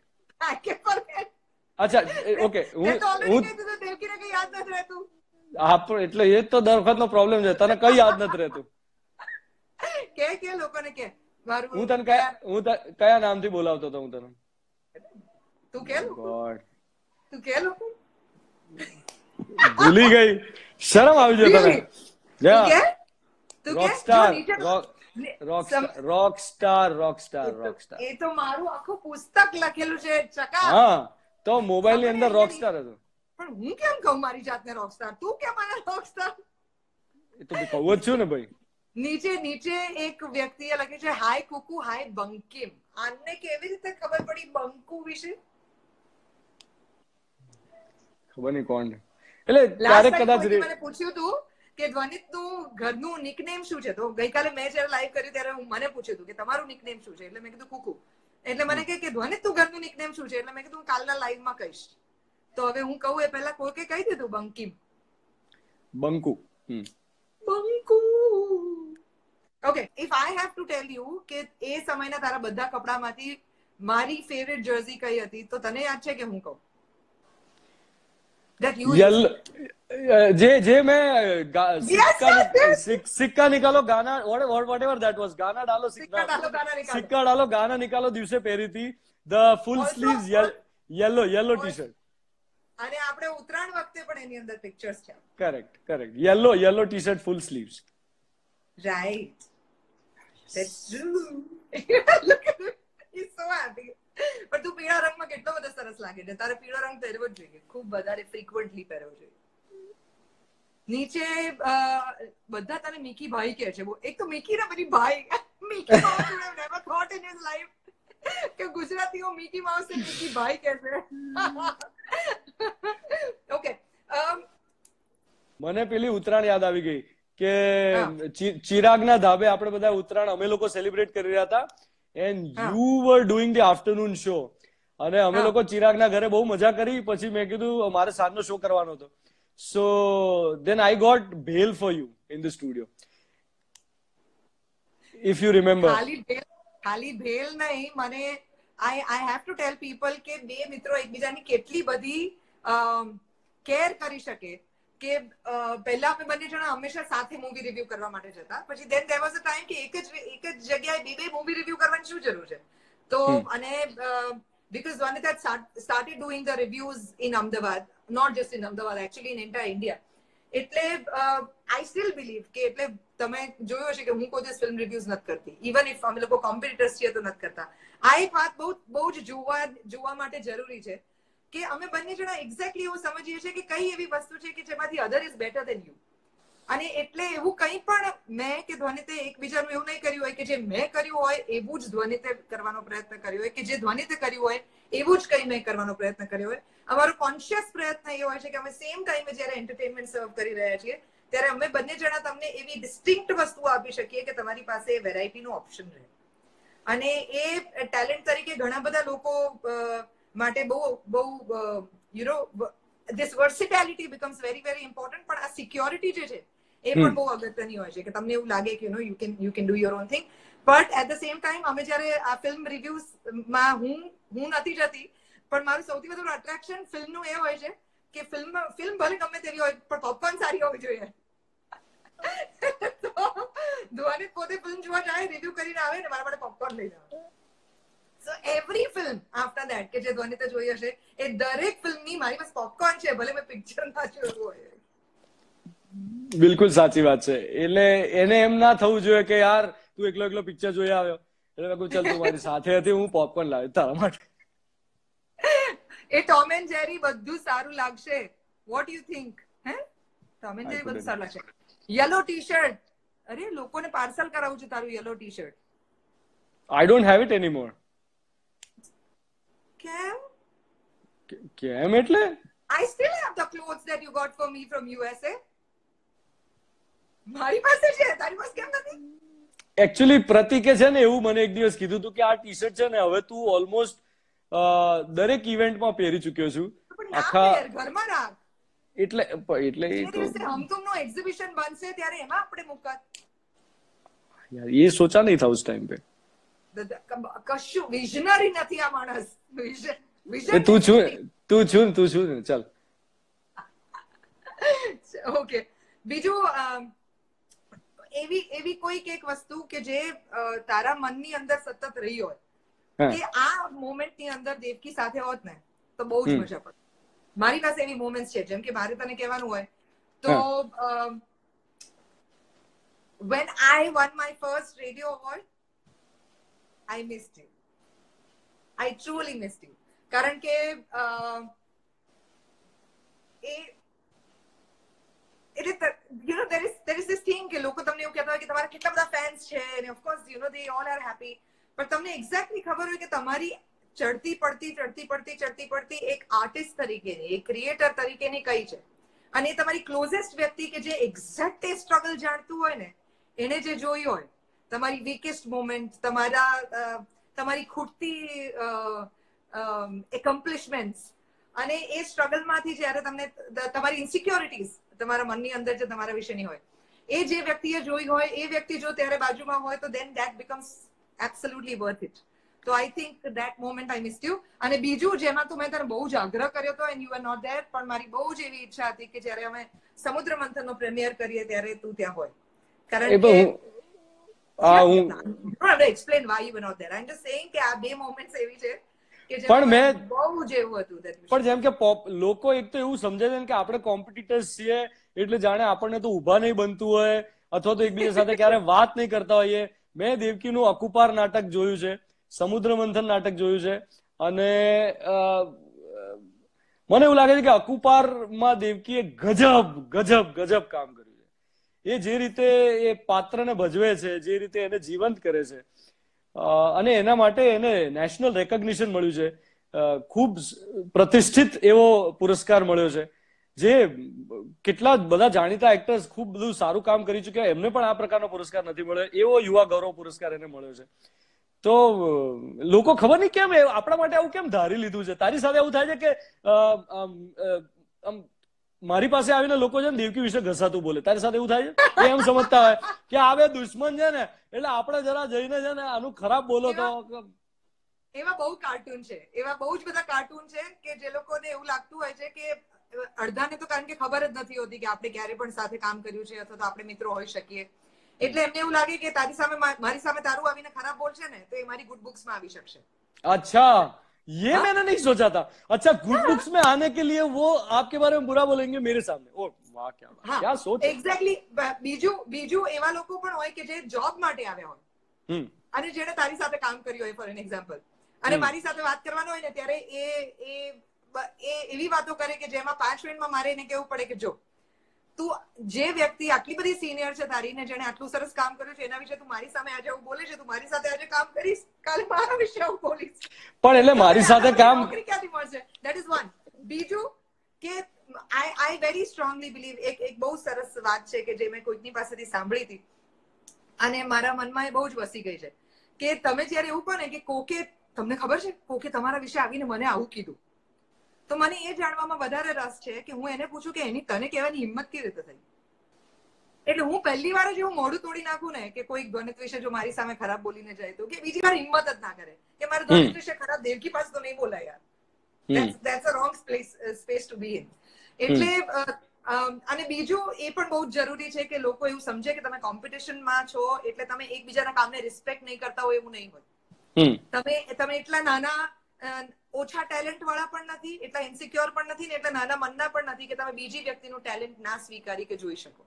અચ્છા ઓકે, હું હું દેવકીને કઈ યાદ નથી રહેતું. હા, પણ એટલે એ તો દર વખત નો પ્રોબ્લેમ છે, તને કઈ યાદ નથી રહેતું. કે કે લોકોને કે હું તને કયા હું કયા નામથી બોલાવતો હતો હું તને? તું કે ગોડ તું કે લોકો ભૂલી ગઈ. શરમ આવી જાય તને. તું કે તું કે રોકસ્ટાર રોકસ્ટાર રોકસ્ટાર રોકસ્ટાર એ તો મારું આખું પુસ્તક લખેલું છે ચકા. હા, તો મોબાઈલ ની અંદર રોકસ્ટાર હતું. પણ હું કેમ કહું મારી જાતને રોકસ્ટાર? તું કેમ મને રોકસ્ટાર? એ તો કહું જ છું ને ભાઈ. નીચે નીચે એક વ્યક્તિએ લખ્યું છે હાય કુકુ હાય બંકિમ. આને કેવી રીતે ખબર પડી બંકુ વિશે? ખબર નહીં કોણ એટલે ક્યારેક કદાચ મને પૂછ્યું હતું કે ધ્વનિતનું ઘરનું નિકનેમ શું છે, તો ગઈકાલે મેં જયારે લાઈવ કર્યું ત્યારે મને પૂછ્યું હતું કે તમારું નિકનેમ શું છે, એટલે મેં કીધું કુકુ. એટલે મને કહે કે ધ્વનિત તું ઘરનું નિકનેમ શું છે, એટલે મેં કીધું કાલના લાઈવમાં કહીશ. તો હવે હું કહું એ પહેલા કોકે કહી દીધું Bankim. Banku. Banku. Okay, if I have to tell you કે એ સમયના તારા બધા કપડામાંથી મારી ફેવરેટ જર્સી કઈ હતી, તો તને યાદ છે કે હું કહું? જે જે મેં સિક્કા નિકાલો ગાના વોટ એવર દેટ વોઝ ગાના ડાલો સિક્કા ડાલો ગાના નિકાલો દિવસે પહેરી હતી, the full sleeves yellow yellow T shirt. અને આપણે ઉત્તરાયણ વખતે પણ એની અંદર પિક્ચર્સ છે. Correct correct yellow yellow T shirt full sleeves. Right, that's true. He's so happy. પણ તું પીળા રંગમાં કેટલો બધો સરસ લાગે છે. તારે પીળો રંગ પહેરવો જ જોઈએ, ખૂબ વધારે ફ્રીક્વન્ટલી પહેરવો જોઈએ. નીચે બધા તને મિકી ભાઈ કહે છે. એક તો મિકી ના બધી ભાઈ Mickey Mouse would have never thought in his life કે ગુજરાતીઓ મિકી માઉસ ને મિકી ભાઈ કહે છે. ઓકે, મને પેલી ઉત્તરાયણ યાદ આવી ગઈ કે ચિરાગના ધાબે આપણે બધા ઉત્તરાયણ અમે લોકો સેલિબ્રેટ કરી રહ્યા હતા. And you were doing the afternoon show. અને અમે લોકો ચિરાગના ઘરે બહુ મજા કરી. પછી મેં કીધું મારે સાંજનો શો કરવાનો હતો. So then I got bail for you in the studio. If you remember. ખાલી ભેલ ખાલી ભેલ નહીં, મને I I have to tell people કે બે મિત્રો એકબીજાની કેટલી બધી કેર કરી શકે કે પહેલા અમે બંને જણા હંમેશા સાથે મૂવી રિવ્યુ કરવા માટે જતા. પછી then there was a time કે એક જ એક જ જગ્યાએ બે બે મૂવી રિવ્યુ કરવાની શું જરૂર છે? તો અને because Vanita had started doing the reviews in Ahmedabad, not just in Ahmedabad, actually in entire India. એટલે I still believe કે એટલે તમે જોયું હશે કે હું કોઈ દિવસ ફિલ્મ રિવ્યુઝ નથી કરતી, ઇવન ઇફ અમે લોકો કોમ્પિટિટર્સ છીએ તો નથી કરતા. આ એક વાત બહુ બહુ જ જોવા જોવા માટે જરૂરી છે કે અમે બંને જણા એક્ઝેક્ટલી એવું સમજીએ છીએ કે કઈ એવી વસ્તુ છે કે જેમાંથી other is better than you. અને એટલે એવું કંઈ પણ મેં કે ધ્વનિતે એકબીજાનું એવું નહીં કર્યું હોય કે જે મેં કર્યું હોય એવું જ ધ્વનિતે કરવાનો પ્રયત્ન કર્યો હોય, કે જે ધ્વનિતે કર્યું હોય એવું જ કંઈ મેં કરવાનો પ્રયત્ન કર્યો હોય. અમારો કોન્શિયસ પ્રયત્ન એ હોય છે કે અમે સેમ ટાઈમે જયારે એન્ટરટેનમેન્ટ સર્વ કરી રહ્યા છીએ ત્યારે અમે બંને જણા તમને એવી ડિસ્ટિંક્ટ વસ્તુ આપી શકીએ કે તમારી પાસે વેરાયટીનું ઓપ્શન રહે. અને એ ટેલેન્ટ તરીકે ઘણા બધા લોકો માટે બહુ બહુ you know this versatility becomes very very important. પણ આ સિક્યોરિટી જે છે એ પણ બહુ અગત્યની હોય છે કે તમને એવું લાગે કે you know you can you can do your own thing. But at the same time અમે જયારે આ ફિલ્મ રિવ્યુઝમાં હું હું નથી જતી, પણ મારું સૌથી વધુ અટ્રેક્શન ફિલ્મનું એ હોય છે કે ફિલ્મ ફિલ્મ ભલે ગમે તેવી હોય પણ પોપકોર્ન સારી હોવી જોઈએ. ધ્વનિત પોતે ફિલ્મ જોવા જાય, રિવ્યુ કરીને આવે ને મારા માટે પોપકોર્ન લઈને આવે. So every film after that કે જે ધ્વનિતે જોઈ હશે એ દરેક ફિલ્મની મારી પાસે પોપકોર્ન છે, ભલે મેં પિક્ચર ના જોયું હોય. બિલકુલ સાચી વાત છે. એટલે એને એમ ના થવું જોઈએ કે યાર તું એકલો એકલો પિક્ચર જોઈ આવ્યો, એટલે મેં કહ્યું ચાલ તું મારી સાથે હતી, હું પોપકોર્ન લાવ્યો તારા માટે. એ ટોમ એન્ડ જેરી બધું સારું લાગશે. What you think? Hey Tom and Jerry બધું સારું લાગશે. યલો ટી શર્ટ, અરે લોકોને પાર્સલ કરાવું છું તારું yellow T shirt. I don't have it anymore. કેમ? કેમ એટલે? I still have the clothes that you got for me from U S A. મારી પાસે છે, તારી પાસે કેમ નથી? એકચ્યુઅલી પ્રતિકે છે ને એવું મને એક દિવસ કીધું હતું કે આ ટી શર્ટ છે ને હવે તું ઓલમોસ્ટ દરેક ઇવેન્ટમાં પહેરી ચૂક્યો છું. આખા ઘરમાં રાખ. એટલે એટલે એ તો હમતુમનો એક્ઝિબિશન બનશે ત્યારે એમાં આપણે મુકત. યાર ये सोचा नहीं था उस टाइम पे. કશું વિઝનરી નથી આ માણસ. વિઝન તું છું તું છું તું છું ચાલ. ઓકે, બીજું એવી એવી કોઈક એક વસ્તુ કે જે તારા મનની અંદર સતત રહી હોય કે આ મોમેન્ટ ની અંદર દેવકી સાથે હોત ને તો બહુ જ મજા પડે. મારી પાસે એવી મોમેન્ટ્સ છે, જેમ કે મારે તને કહેવાનું હોય તો when I won my first radio award, I missed you. I truly missed you. કારણ કે એ એટલે you know there is there is this thing કે લોકો તમને એવું કહેતા હોય કે તમારા કેટલા બધા ફેન્સ છે અને of course you know they all are happy, પણ તમને એક્ઝેક્ટલી ખબર હોય કે તમારી ચડતી પડતી ચડતી પડતી ચડતી પડતી એક આર્ટિસ્ટ તરીકેની, એક ક્રિએટર તરીકેની કઈ છે, અને તમારી ક્લોઝેસ્ટ વ્યક્તિ કે જે એક્ઝેક્ટ એ સ્ટ્રગલ જાણતું હોય ને, એને જે જોયું હોય, તમારી વીકેસ્ટ મોમેન્ટ, તમારા તમારી ખૂટતી એકોમ્પ્લિશમેન્ટ્સ અને એ સ્ટ્રગલમાંથી જ્યારે તમને તમારી ઇન્સિક્યોરિટીઝ તમારા મનની અંદર જે તમારા વિશેની હોય, એ જે વ્યક્તિએ જોઈ હોય, એ વ્યક્તિ જો ત્યારે બાજુમાં હોય તો then that becomes absolutely worth it. તો I think that moment I missed you. અને બીજું જેમાં તો મેં તને બહુ જ આગ્રહ કર્યો હતો and you are not there, પણ મારી બહુ જ એવી ઈચ્છા હતી કે જ્યારે અમે સમુદ્ર મંથનનો પ્રીમિયર કરીએ ત્યારે તું ત્યાં હોય, કારણ કે explain why you not there. I am just saying કે આ બે મોમેન્ટ્સ એવી છે કે પણ મેં બહુ જ એવું હતું. પણ જેમ કે લોકો એક તો એવું સમજે છે કે આપણે કોમ્પિટિટર્સ છીએ એટલે જાણે આપણને તો ઊભા નહીં બનતું હોય અથવા તો એકબીજા સાથે ક્યારે વાત નહીં કરતા હોઈએ. મેં દેવકીનું અકુપાર નાટક જોયું છે, સમુદ્ર મંથન નાટક જોયું છે, અને મને એવું લાગે છે કે અકુપારમાં દેવકીએ ગજબ ગજબ ગજબ કામ કર્યું છે. એ જે રીતે એ પાત્રને ભજવે છે, જે રીતે એને જીવંત કરે છે, અને એના માટે એને નેશનલ રેકોગ્નિશન મળ્યું છે, ખૂબ પ્રતિષ્ઠિત એવો પુરસ્કાર મળ્યો છે. જે કેટલા બધા જાણીતા એક્ટર્સ ખૂબ બધું સારું કામ કરી ચુક્યા, એમને પણ આ પ્રકારનો પુરસ્કાર નથી મળ્યો. એવો યુવા ગૌરવ પુરસ્કાર એને મળ્યો છે. તો લોકો ખબર નહીં કેમ આપણા માટે આવું કેમ ધારી લીધું છે. તારી સાથે એવું થાય છે કે મારી પાસે આવીને લોકો છે ને દેવકી વિશે ઘસાતું બોલે, તારી સાથે એવું થાય છે? એમ સમજતા હોય કે આ બે દુશ્મન છે ને એટલે આપણે જરા જઈને છે ને આનું ખરાબ બોલો તો. એવા બહુ કાર્ટૂન છે, એવા બહુ જ બધા કાર્ટૂન છે કે જે લોકોને એવું લાગતું હોય છે કે અડધાને તો કારણ કે ખબર જ નથી હોતી કે આપણે ક્યારે પણ સાથે કામ કર્યું છે અથવા તો આપણે મિત્રો હોઈ શકીએ, એટલે એમને એવું લાગે કે તારી સામે મારી સામે તારું આવીને ખરાબ બોલશે ને તો એ મારી ગુડ बुक्स में આવી શકશે. अच्छा, ये मैंने नहीं सोचा था. अच्छा, गुड बुक्स में आने के लिए वो आपके बारे में बुरा बोलेंगे मेरे सामने. ओ वाह, क्या बात, क्या सोच. એક્ઝેક્ટલી. બીજું બીજું એવા લોકો પણ હોય કે જે જોબ માટે આવ્યા હોય અને જેને તારી સાથે કામ કર્યું હોય, ફોર એન એક્ઝામ્પલ, અને મારી સાથે વાત કરવાનું હોય ને ત્યારે એ એ એ એવી વાતો કરે કે જેમાં પાંચ મિનિટમાં મારે એને કેવું પડે કે જો તું જે વ્યક્તિ આટલી બધી સિનિયર છે તારી ને જેને આટલું સરસ કામ કર્યું છે એના વિશે તું મારી સામે આજે આવું બોલે છે, તું મારી સાથે આજે કામ કરીશ, કાલે મારા વિશે આવું બોલીશ, પણ એટલે મારી સાથે કામ નોકરી ક્યાંથી મળશે? That is one. બીજું કે I I very strongly believe, એક એક બહુ સરસ વાત છે કે જે મેં કોઈકની પાસેથી સાંભળી હતી અને મારા મનમાં એ બહુ જ વસી ગઈ છે કે તમે જયારે એવું કહો ને કે કોકે તમને ખબર છે કોકે તમારા વિશે આવીને મને આવું કીધું, તો મને એ જાણવામાં વધારે રસ છે કે હું એને પૂછું કે એની તને કહેવાની હિંમત કેવી રીતે થઈ. એટલે હું પહેલી વાર જ એવું મોઢું તોડી નાખું ને કે કોઈ ધ્વનિત વિશે જો મારી સામે ખરાબ બોલીને જાય તો કે બીજી વાર હિંમત જ ના કરે કે મારે ધ્વનિત વિશે ખરાબ દેવકી પાસે તો નહીં બોલાય યાર. That's a wrong place space to be in. એટલે અને બીજું એ પણ બહુ જ જરૂરી છે કે લોકો એવું સમજે કે તમે કોમ્પિટિશનમાં છો એટલે તમે એકબીજાના કામને રિસ્પેક્ટ નહીં કરતા હોય એવું નહીં હોય. તમે તમે એટલા નાના ઓછા ટેલેન્ટ વાળા પણ નથી, એટલા ઇન્સિક્યોર પણ નથી ને એટલા નાના મનના પણ નથી કે તમે બીજી વ્યક્તિનું ટેલેન્ટ ના સ્વીકારી કે જોઈ શકો.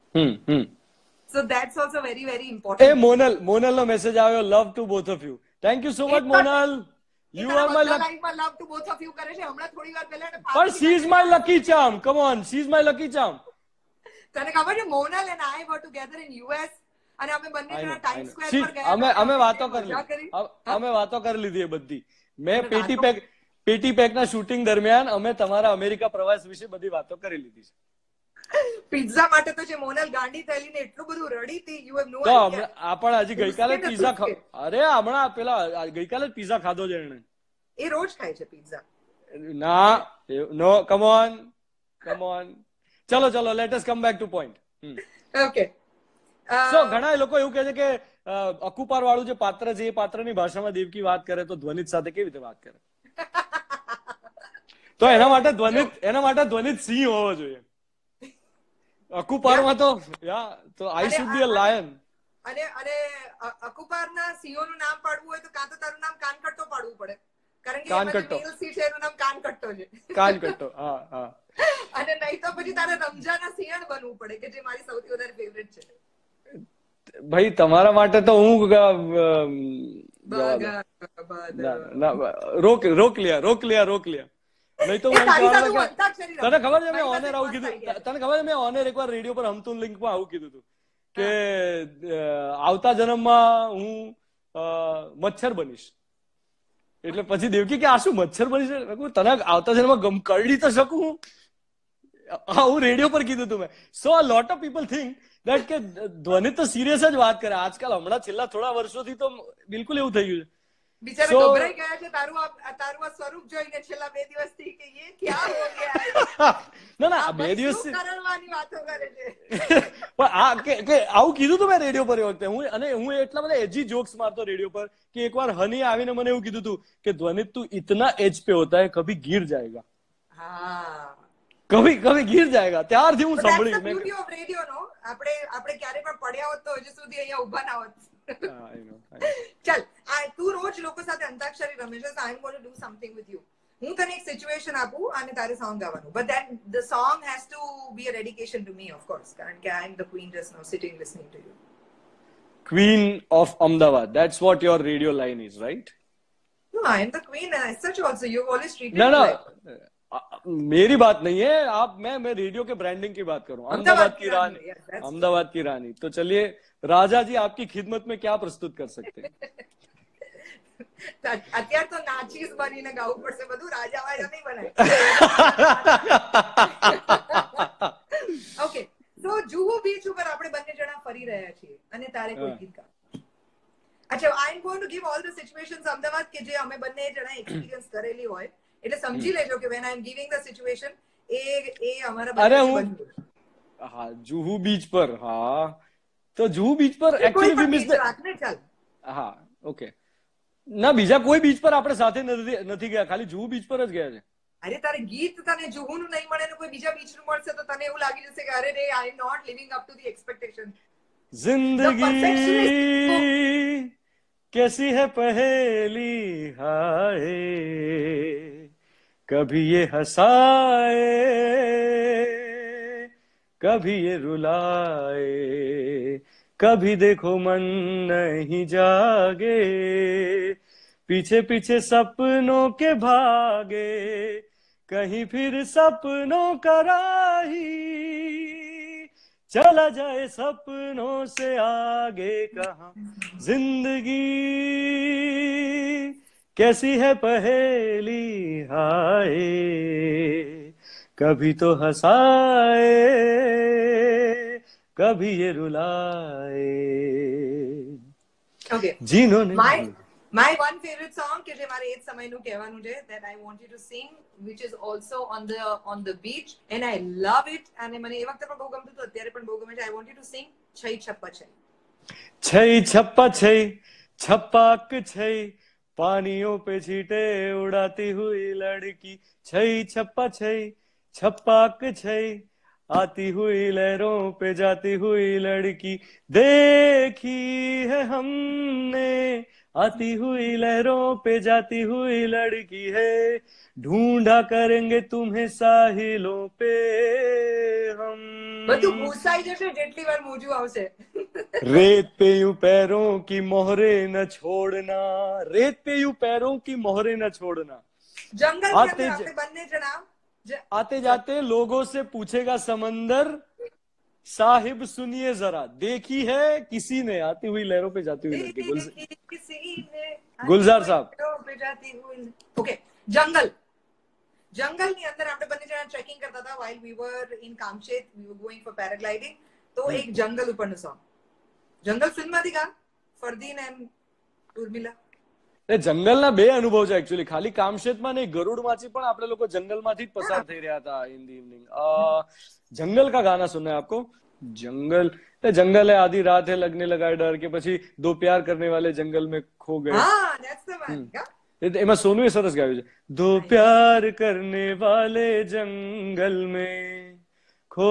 So that's also very very important. એ મોનલ મોનલ નો મેસેજ આવ્યો, love to both of you. Thank you so much Monal. You are my lucky. My love to both of you કરે છે હમણાં થોડી વાર પહેલા. But she is my lucky charm. Come on, she is my lucky charm. તને ખબર છે Monal and I were together in U S અને અમે બંને જણા ટાઈમ સ્ક્વેર પર ગયા. અમે અમે વાતો કરી લીધી. અમે વાતો કરી લીધી એ બધી. મેં પેટી પેક પેટી પેક ના શૂટિંગ દરમિયાન અમે તમારા અમેરિકા પ્રવાસ વિશે બધી વાતો કરી લીધી છે. પિઝા માટે તો જે મોનલ ગાંડી થયેલી ને એટલું બધું રડી હતી, યુ હેવ નો આઈડિયા. તો આપણે હજી ગઈકાલે પિઝા અરે હમણાં પેલા ગઈકાલે પિઝા ખાધો છે એને. એ રોજ ખાય છે પિઝા? ના, નો, કમ ઓન કમ ઓન. ચલો ચલો, let us come back to point. Okay. So ઘણા લોકો એવું કહે છે કે અકુપાર વાળું જે પાત્ર છે એ પાત્રની ભાષામાં દેવકી વાત કરે તો ધ્વનિત સાથે કેવી રીતે વાત કરે? તો એના માટે ધ્વનિત એના માટે ધ્વનિત સિંહ હોવો જોઈએ. અકુપારમાં તો યા તો I should be a lion. અને અને અકુપારના સિંહોનું નામ પાડવું હોય તો કાં તો તારું નામ કાનકટ્ટો પાડવું પડે, કારણ કે કાનકટ્ટો મેલ છે એનું નામ કાનકટ્ટો છે. કાનકટ્ટો, હા હા. અને નહીં તો પછી તારે રમજાના સિંહણ બનવું પડે કે જે મારી સૌથી વધારે ફેવરેટ છે. ભાઈ તમારા માટે તો હું રોક રોક લિયા રોક લિયા રોક લિયા નહીં તો એ હું એમ તારી કહેવાનો સાથે હું હતો કે અંતાક્ષરી તને રમું. ખબર છે મેં મારી ઓનર પાસે આવું first કીધું idea છે. તને ખબર છે મેં ઓનર એકવાર રેડિયો પર હમતુન લિંકમાં આવું કીધું હતું કે અ, આવતા જન્મમાં હું અ, મચ્છર બનીશ. એટલે પછી દેવકી કે આ શું મચ્છર બનીશ? મેં કીધું, તને આવતા જન્મમાં ગમ કરડી તો શકું હું. આવું રેડિયો પર કીધું તું મેં. So a lot of people think that કે ધ્વનિ તો સિરિયસ જ વાત કરે. આજકાલ હમણાં છેલ્લા થોડા વર્ષોથી તો બિલકુલ એવું થઈ ગયું છે. બિચારા So- ગભરાઈ ગયા છે તારું આ તારું આ સ્વરૂપ જોઈને છેલ્લા બે દિવસથી કે ये क्या हो गया है? ના ના આ આ બે ભાઈ દિવસ શું કરવાની વાતો કરે છે? પણ આ કે કે આવું કીધું તું મેં રેડિયો પર એ વખતે હું અને હું એટલા બધા એજી જોક્સ મારતો રેડિયો પર કે એકવાર હની આવીને મને એવું કીધું તું કે ધ્વનિ તું ઇતના એજ પે હોતા है कभी गिर जाएगा હા. કભી કભી ગીર જાયગા. ત્યારથી હું But that's the સાંભળ્યું મેં beauty of radio, no? આપણે આપણે ક્યારે પણ પડ્યા હોત તો હજુ સુધી અહીંયા ઊભા ના હોત. હા, I know, I know. ચાલ આ તું રોજ લોકો સાથે અંતાક્ષરી રમે છે, so I'm going to do something with you. હું તને એક સિચ્યુએશન આપું અને તારે સોંગ ગાવાનું, but then the song has to be a dedication to me, of course, કારણ કે I'm the queen just now sitting listening to you. Queen of Ahmedabad, that's what your radio line is, right? No, I am the queen and as such also you've always treated ना me ना like आ- मेरी बात नहीं है. आप मैं मैं radio के ब्रांडिंग की बात कर रहा हूँ. अहमदाबाद अहमदाबाद की की रानी, रानी yes, that's true. अहमदाबाद की रानी. तो चलिए राजा जी आपकी खिदमत में क्या प्रस्तुत कर सकते हैं? અત્યારે તો નાચીસ બનીને ગાવું પડશે, બધું રાજા વાજા નહીં બનાય. ઓકે, તો જુહુ બીચ ઉપર આપણે બંને જણા ફરી રહ્યા છીએ અને તારે કોઈ હા. ગીત ગાવું. અચ્છા, I am going to give all the situations Ahmedabad કે જે અમે બંને જણા એક્સપિરિયન્સ કરેલી હોય, એટલે સમજી લેજો કે when I am giving the situation એ એ અમારા અરે બંનેથી હું બન્યું. हाँ जुहू बीच पर हाँ तो जुहू बीच पर એ કોઈ एक्चुअली वी પણ मिस beach द રાખને ચાલ. હા ઓકે ના બીજા કોઈ બીચ પર આપણે સાથે નથી નથી ગયા, ખાલી જુહુ બીચ પર જ ગયા છે. અરે તારે ગીત તને જુહુનું નહીં મળે ને કોઈ બીજા બીચનું મળશે તો તને એવું લાગી જશે કે અરે રે I am not living up to the expectation. जिंदगी कैसी है पहेली हाय कभी ये हंसाए कभी ये रुलाए कभी देखो मन नहीं जागे पीछे पीछे सपनों के भागे कहीं फिर सपनों का राही चला जाए सपनों से आगे कहाँ जिंदगी कैसी है पहेली हाय कभी तो हंसाए कभी ये रुलाए ઓકે, जिन्होंने my my one favorite song કે જે મારે એ જ સમયનું કહેવાનું છે that I want you to sing which is also on the on the beach and I love it અને મને એ વખતે પણ બહુ ગમતું હતું, અત્યારે પણ બહુ ગમે છે. I want you to sing છઈ Chhappa છઈ. छई छप्पा छई छप्पाक छई पानियों पे छींटे उड़ाती हुई लड़की छई छप्पा छई छप्पाक छई आती हुई लहरों पे जाती हुई लड़की देखी है हमने आती हुई लहरों पे जाती हुई लड़की है ढूंढा करेंगे तुम्हें साहिलों पे हम બધું ભૂસાઈ જશે જેટલી વાર મોજું આવશે. रेत पे यूं पैरों की मोहरे न छोड़ना रेत पे यूं पैरों की मोहरे न छोड़ना જંગલ ની આતે અંદર જ- આપણે બંને જણા જ- आते जाते लोगों से पूछेगा समंदर साहिब सुनिए जरा देखी है किसी ने आती हुई लहरों पे जाती हुई लड़की गुल किसी ने गुलजार साहब. पे जाती हुई. ઓકે, જંગલ જંગલની અંદર આપણે બંને જણા ટ્રેકિંગ કરતા હતા while we were in કામશેત, we were going for paragliding. તો એક જંગલ ઉપરનું સોંગ, જંગલ ફિલ્મમાંથી ગા ફરદીન એન્ડ ઉર્મિલા. એ જંગલના બે અનુભવ છે એકચ્યુઅલી, ખાલી કામશેતમાં નહીં ગરુડમાંથી પણ આપણે લોકો જંગલમાંથી જ પસાર થઈ રહ્યા હતા ઇન ધી ઇવનિંગ. जंगल का गाना सुनना है आपको? जंगल ए, जंगल है आधी रात है लगने लगा है डर के પછી दो प्यार करने वाले जंगल में खो गए. હા, that's the one. Yeah. એ- એમાં સોનુએ સરસ ગાયું છે. दो प्यार करने वाले जंगल में खो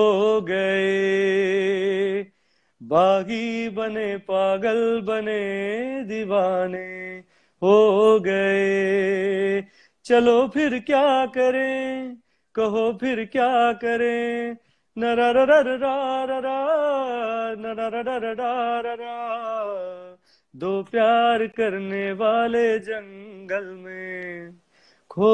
गए बागी बने पागल बने दीवाने हो गए चलो फिर क्या करें कहो फिर क्या करें नररररररररर, नररररररररर, दो प्यार करने वाले जंगल में खो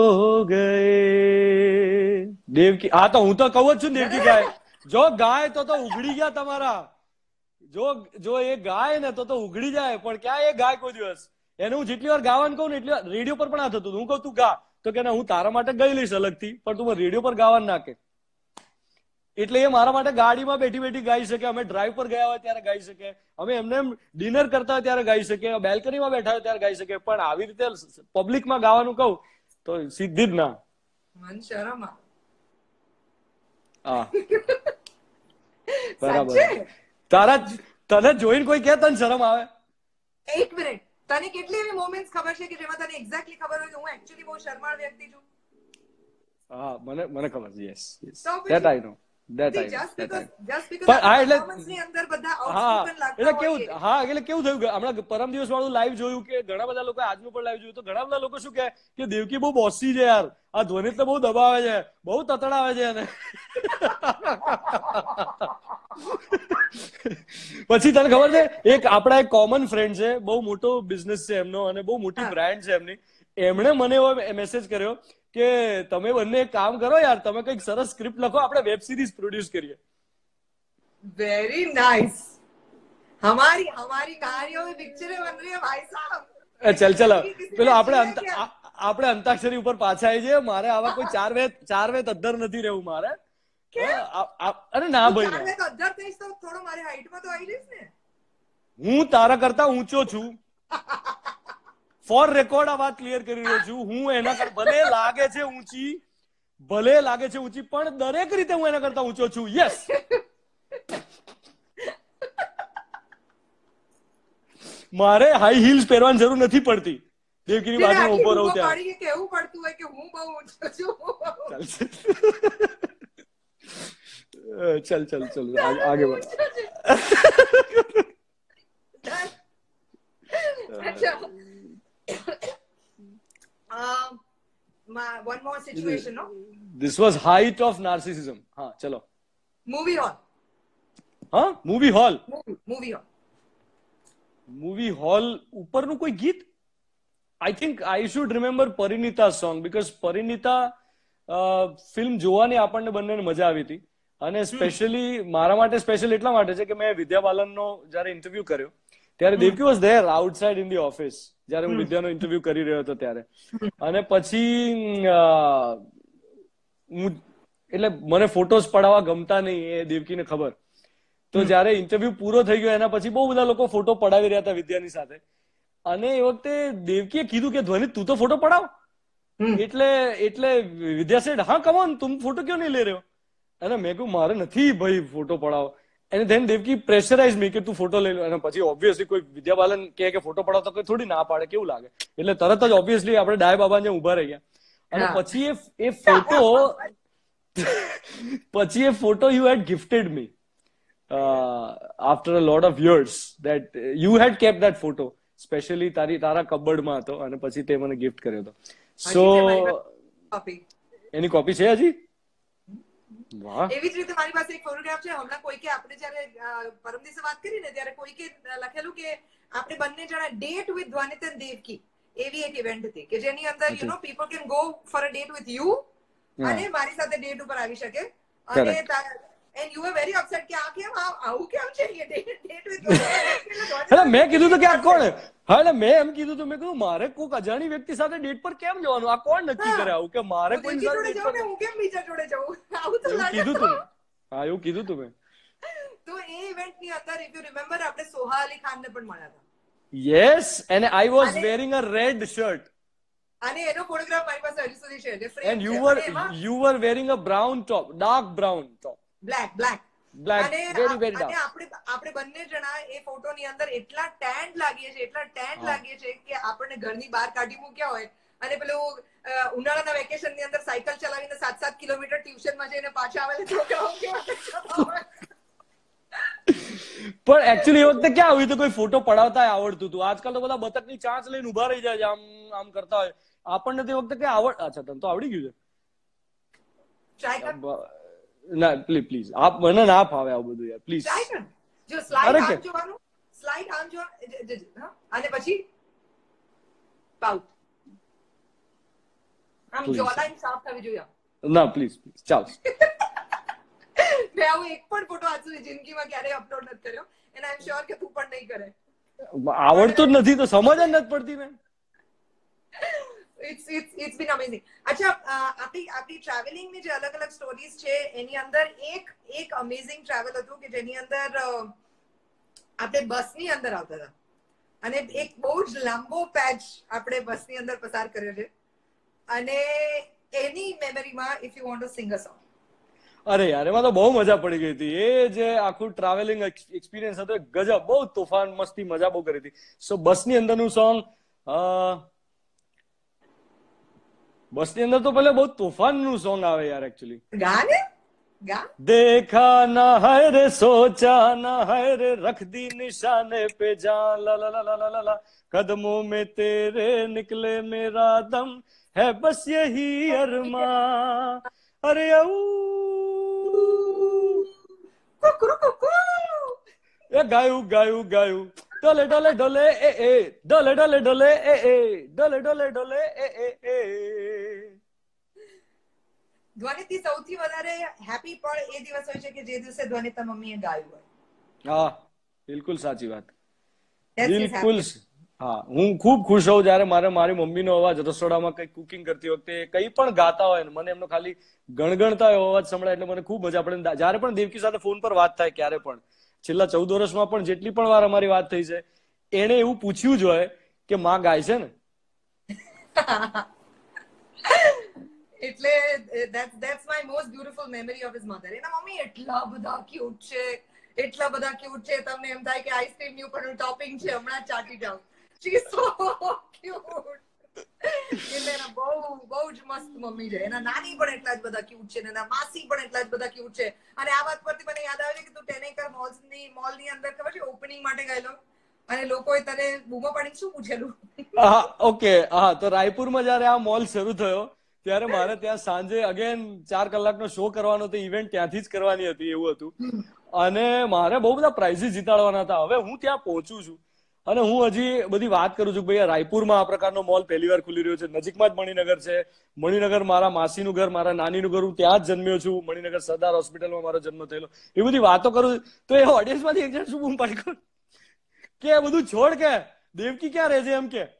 गए देवकी. હા તો હું તો કહું જ છું દેવકી ગાય. જો ગાય તો તો ઉઘડી ગયા તમારા. જો જો એ ગાય ને તો તો ઉઘડી જાય, પણ ક્યાં એ ગાય કોઈ દિવસ. એને હું જેટલી વાર ગાવાનું કહું ને એટલી વાર રેડિયો પર પણ આ થતું. હું કહું તું ગા તો કે ના હું તારા માટે ગઈ લઈશ અલગથી, પણ તું રેડિયો પર ગાવાનું ના કે. એટલે એ મારા માટે ગાડીમાં બેઠી બેઠી ગાઈ શકે, અમે ડ્રાઈવ પર ગયા હોય ત્યારે ગાઈ શકે, અમે એમને એમ ડિનર કરતા હોય ત્યારે ગાઈ શકે, બેલ્કનીમાં બેઠા હોય ત્યારે ગાઈ શકે, પણ આવી રીતે પબ્લિકમાં ગાવાનું કહું તો સીધી જ ના. મન શરમ આ. હા બરાબર. તારા તને જોઈને કોઈ કે તને શરમ આવે? એક મિનિટ, તને કેટલી એવી મોમેન્ટ્સ ખબર છે કે જેમાં તને એક્ઝેક્ટલી ખબર હોય કે હું એકચ્યુઅલી બહુ શરમાળ વ્યક્તિ છું? હા મને મને ખબર છે. યસ યસ તો that I know that I just because just because પણ આ એટલે performance ની અંદર બધા હા outspoken લાગતા એટલે હોય કેવું કે- હા એટલે કેવું થયું કે હમણાં પરમ દિવસ વાળું લાઈવ જોયું કે ઘણા બધા લોકો આજનું પણ લાઈવ જોયું તો ઘણા બધા લોકો શું કહે કે દેવકી બહુ બોસી છે યાર, આ ધ્વનિત તો બહુ દબાવે છે, બહુ તતડાવે છે એને. પછી તને ખબર છે એક આપણા એક કોમન ફ્રેન્ડ છે, બહુ મોટો બિઝનેસ છે એમનો અને બહુ મોટી હા. બ્રાન્ડ છે એમની. એમણે મને એવો મેસેજ કર્યો કે તમે બંને એક કામ કરો યાર, તમે કંઈક સરસ સ્ક્રિપ્ટ લખો, આપણે વેબ સિરીઝ પ્રોડ્યુસ કરીએ. Very nice. हमारी हमारी कहानियों में पिक्चरें बन रही है भाई साहब. એ ચલ ચલ किसी પેલો ने આપણે जिया અંત- क्या? આ- આપણે અંતાક્ષરી ઉપર પાછા આવી જઈએ. મારે આવા કોઈ ચાર વેત ચાર વેત અદ્ધર નથી રહેવું મારે. કેમ? આ- આ- અરે ના તું ભાઈ ચાર ના. વાગે અધર થઈશ તો થોડો મારી હાઈટમાં તો આવી જઈશ ને. હું તારા કરતા ઊંચો છું. ફોર રેકોર્ડ આ વાત ક્લિયર કરી રહ્યો છું. હું એના કર ભલે લાગે છે ઊંચી, ભલે લાગે છે ઊંચી, પણ દરેક રીતે હું એના કરતા ઊંચો છું. યસ. મારે હાઈ હીલ્સ પહેરવાની જરૂર નથી પડતી દેવકીની જેને બાજુમાં આટલી ઉભો રહું બૂમો ત્યાં. પાડી કે કહેવું પડતું હોય કે હું બહુ ઊંચો છું. चल चल चल आगे आगे बढ़. अच्छा. Um, my one more situation, no? This was height of narcissism. हाँ चलो. Movie hall. हाँ movie hall. Movie, movie hall. Movie hall ઉપરનું કોઈ ગીત? I think I should remember Parineeta song, because Parineeta film જોવાની આપણને બંનેને મજા આવી હતી. અને સ્પેશિયલી મારા માટે સ્પેશિયલ એટલા માટે છે કે મેં વિદ્યા બાલનનો જયારે ઇન્ટરવ્યુ કર્યો ત્યારે Devaki was there outside in the office, જયારે હું વિદ્યાનો ઇન્ટરવ્યુ કરી રહ્યો હતો ત્યારે. અને પછી હું એટલે મને ફોટોસ પડાવવા ગમતા નહીં, એ દેવકીને ખબર. તો જયારે ઇન્ટરવ્યુ પૂરો થઈ ગયો એના પછી બહુ બધા લોકો ફોટો પડાવી રહ્યા હતા વિદ્યાની સાથે. અને એ વખતે દેવકીએ કીધું કે ધ્વનિત તું તો ફોટો પડાવ. એટલે એટલે વિદ્યા સેડ હા કમ ઓન તુમ ફોટો ક્यों નહીં લે રહ્યો? અને મેં કહ્યું મારે નથી ભાઈ ફોટો પડાવો. અને ધેન દેવકી પ્રેશરાઇઝ મી કે તું ફોટો લઈ લો. અને પછી ઓબ્વિયસલી કોઈ વિદ્યા બાલન કહે કે ફોટો પડાવ તો કોઈ થોડી ના પાડે, કેવું લાગે. એટલે તરત જ ઓબ્વિયસલી આપણે ડાય બાબા જે ઉભા રહી ગયા. અને પછી એ એ ફોટો પછી એ photo you had gifted me after a lot of years, that you had kept that photo specially તારી તારા કબર્ડમાં હતો અને પછી તે મને ગિફ્ટ કર્યો હતો. સો એની કોપી છે હજી? વાહ. એવી જ રીતે મારી પાસે એક ફોટોગ્રાફ છે. હમણાં કોઈકે આપણે જયારે પરમ દિવસે વાત કરી ને ત્યારે કોઈકે લખેલું કે આપણે બંને જણા date with Dhvanit and Devaki એવી એક ઇવેન્ટ હતી કે જેની અંદર you know people can go for a date with you અને મારી સાથે ડેટ ઉપર આવી શકે. અને and you are very upset કે આ કેમ આવું કેમ છે ડેટ વિથ એટલે મેં કીધું તો કે આ કોણ? હા એટલે મેં એમ કીધું તો મેં કીધું મારે કોઈક અજાણી વ્યક્તિ સાથે ડેટ પર કેમ જવાનું? આ કોણ નક્કી કરે આવું કે મારે કોઈ સાથે ડેટ પર? હું કેમ બીજા જોડે જવું? આવું તો એવું કીધું તું. હા એવું કીધું તું મેં. તો એ ઇવેન્ટ ની અંદર ઇફ યુ રિમેમ્બર આપણે સોહા અલી ખાન ને પણ મળ્યા હતા. Yes, and I was wearing a red shirt. અને એનો ફોટોગ્રાફ મારી પાસે હજી સુધી છે. And you were you were wearing a brown top, dark brown top. Black black Black, અને very very dark. અને આપણે આપણે બંને જણા એ ફોટો ની અંદર એટલા ટેન લાગીએ છે એટલા ટેન લાગીએ છે કે આપણને ઘરની બહાર કાઢી મૂક્યા હોય અને પેલું ઉનાળાના વેકેશન ની અંદર સાયકલ ચલાવીને સાત સાત કિલોમીટર ટ્યુશન માં જઈને પાછા આવેલા છોકરાઓ કેવા હોય. પણ એકચ્યુઅલી એ વખતે ક્યાં આવ્યું તો કોઈ ફોટો પડાવતા આવડતું હતું. આજકાલ તો બધા બતકની ચાંચ લઈને ઉભા રહી જાય છે આમ આમ કરતા હોય. આપણને તે વખતે ક્યાં આવડ અચ્છા તને તો આવડી ગયું છે. ના પ્લીઝ પ્લીઝ આપ મને ના ફાવે આવું બધું યાર પ્લીઝ. જો સ્લાઇડ આમ જોવાનું, સ્લાઇડ આમ જોવાનું અને પછી પાઉટ. આમ જોલાઈન સાફ થવી જોઈએ. ના પ્લીઝ પ્લીઝ ચાલો. મેં આવું એક પણ ફોટો આજ સુધી જિંદગીમાં ક્યારેય અપલોડ નથી કર્યો અને આઈ એમ શ્યોર કે તું પણ નહીં કરે. આવડતું જ નથી તો સમજ જ નથી પડતી ને. It's it's it's been amazing. અચ્છા, આપણી આપણી ટ્રાવેલિંગ ની જે અલગ અલગ સ્ટોરીઝ છે એની અંદર એક એક અમેઝિંગ ટ્રાવેલ હતું કે જેની અંદર આપણે બસની અંદર આવતા હતા અને એક બહુ જ લાંબો પેચ આપણે બસની અંદર પસાર કર્યો છે અને એની મેમરીમાં if you want to sing a song. અરે યાર એમાં તો બહુ મજા પડી ગઈ હતી. એ જે આખું ટ્રાવેલિંગ એક્સપિરિયન્સ હતો એ ગજબ, બહુ તોફાન મસ્તી મજા બહુ કરી હતી. સો બસની અંદરનું સોંગ, બસની અંદર તો પહેલા બહુ તોફાનનું સોંગ આવે યાર એકચ્યુઅલી. ગા ને ગા. देखा ना है रे सोचा ना है रे रख दी निशाने पे जान ला ला ला ला ला ला कदमों में तेरे निकले मेरा दम है बस यही अरमा अरे એ ગાયું ગાયું ગાયું ડોલે ડોલે ડોલે એ એ ડોલે ડોલે ડોલે એ એ ડોલે ડોલે ડોલે એ એ એ. ધ્વનિથી સૌથી વધારે હેપી પણ એ દિવસ હોય છે કે જે દિવસે ધ્વનિતા મમ્મીએ ગાયું હોય. હા બિલકુલ સાચી વાત. બિલકુલ હા, હું ખૂબ ખુશ હોઉં જયારે મારે મારી મમ્મીનો અવાજ રસોડામાં કઈ કુકિંગ કરતી વખતે કઈ પણ ગાતા હોય ને મને એમનો ખાલી ગણગણતા હોય અવાજ સંભળાય એટલે મને ખૂબ મજા પડે. જયારે પણ દેવકી સાથે ફોન પર વાત થાય ક્યારે પણ છેલ્લા ચૌદ વર્ષમાં પણ જેટલી પણ વાર અમારી વાત થઈ છે એને એવું પૂછ્યું જ હોય કે માં ગાય છે ને. એટલે that's that's my most beautiful memory of his mother. એના મમ્મી એટલા બધા ક્યુટ છે, એટલા બધા ક્યુટ છે, તમને એમ થાય કે આઈસ્ક્રીમ ની ઉપર ટોપિંગ છે હમણાં ચાટી જાવ. she is so cute. એટલે એના બહુ બહુ જ મસ્ત મમ્મી છે. એના નાની પણ એટલા જ બધા ક્યુટ છે, એના માસી પણ એટલા જ બધા ક્યુટ છે. અને આ વાત પરથી મને યાદ આવે કે તું ટેનેકર મોલ્સ ની મોલ ની અંદર ખબર છે ઓપનિંગ માટે ગયેલો અને લોકોએ તને બૂમો પાડીને શું પૂછેલું? હા ઓકે, હા તો રાયપુરમાં જયારે આ મોલ શરૂ થયો ત્યારે મારે ત્યાં સાંજે અગેન ચાર કલાકનો શો કરવાનો હતો, ઇવેન્ટ ત્યાંથી જ કરવાની હતી એવું હતું અને મારે બહુ બધા પ્રાઇઝીસ જીતાડવાના હતા. હવે હું ત્યાં પહોંચું છું અને હું હજી બધી વાત કરું છું ભાઈ રાયપુરમાં આ પ્રકારનો મોલ પહેલી વાર ખુલી રહ્યો છે, નજીકમાં જ મણિનગર છે. મણિનગર મારા માસીનું ઘર, મારા નાનીનું ઘર, હું ત્યાં જ જન્મ્યો છું. મણિનગર સરદાર હોસ્પિટલમાં મારો જન્મ થયેલો. એ બધી વાતો કરું તો એ ઓડિયન્સમાંથી એક જણ શું બૂમ પાડી કરું કે એ બધું છોડ કે દેવકી ક્યાં રહે છે એમ કે.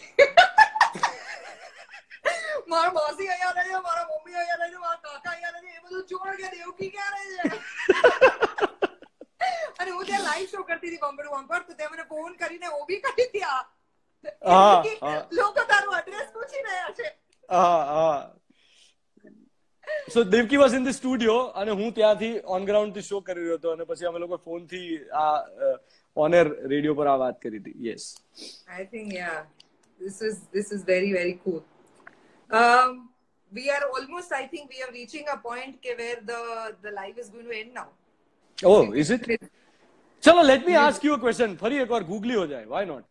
મારા મોસી અહીંયા રહે છે, મારા મમ્મી અહીંયા રહે છે, મારા કાકા અહીંયા રહે છે, એ બધું છોડ કે દેવકી ક્યાં રહે છે. અને હું ત્યાં લાઈવ શો કરતી હતી બંગડુ બંપર તો તે મને ફોન કરીને ઓ બી કરી હતી આ લોકો તારું એડ્રેસ પૂછી રહ્યા છે. હા હા. So Devaki was in the studio અને હું ત્યાંથી ઓન ગ્રાઉન્ડ થી શો કરી રહ્યો હતો અને પછી અમે લોકો ફોન થી આ ઓન એર રેડિયો પર આ વાત કરી હતી. Yes I think yeah this is this is very very cool. um we are almost I think we are reaching a point ke where the the live is going to end now. Oh, is it? चलो let me ask you a question. ફરી એકવાર ગૂગલી હો જાય. Why not?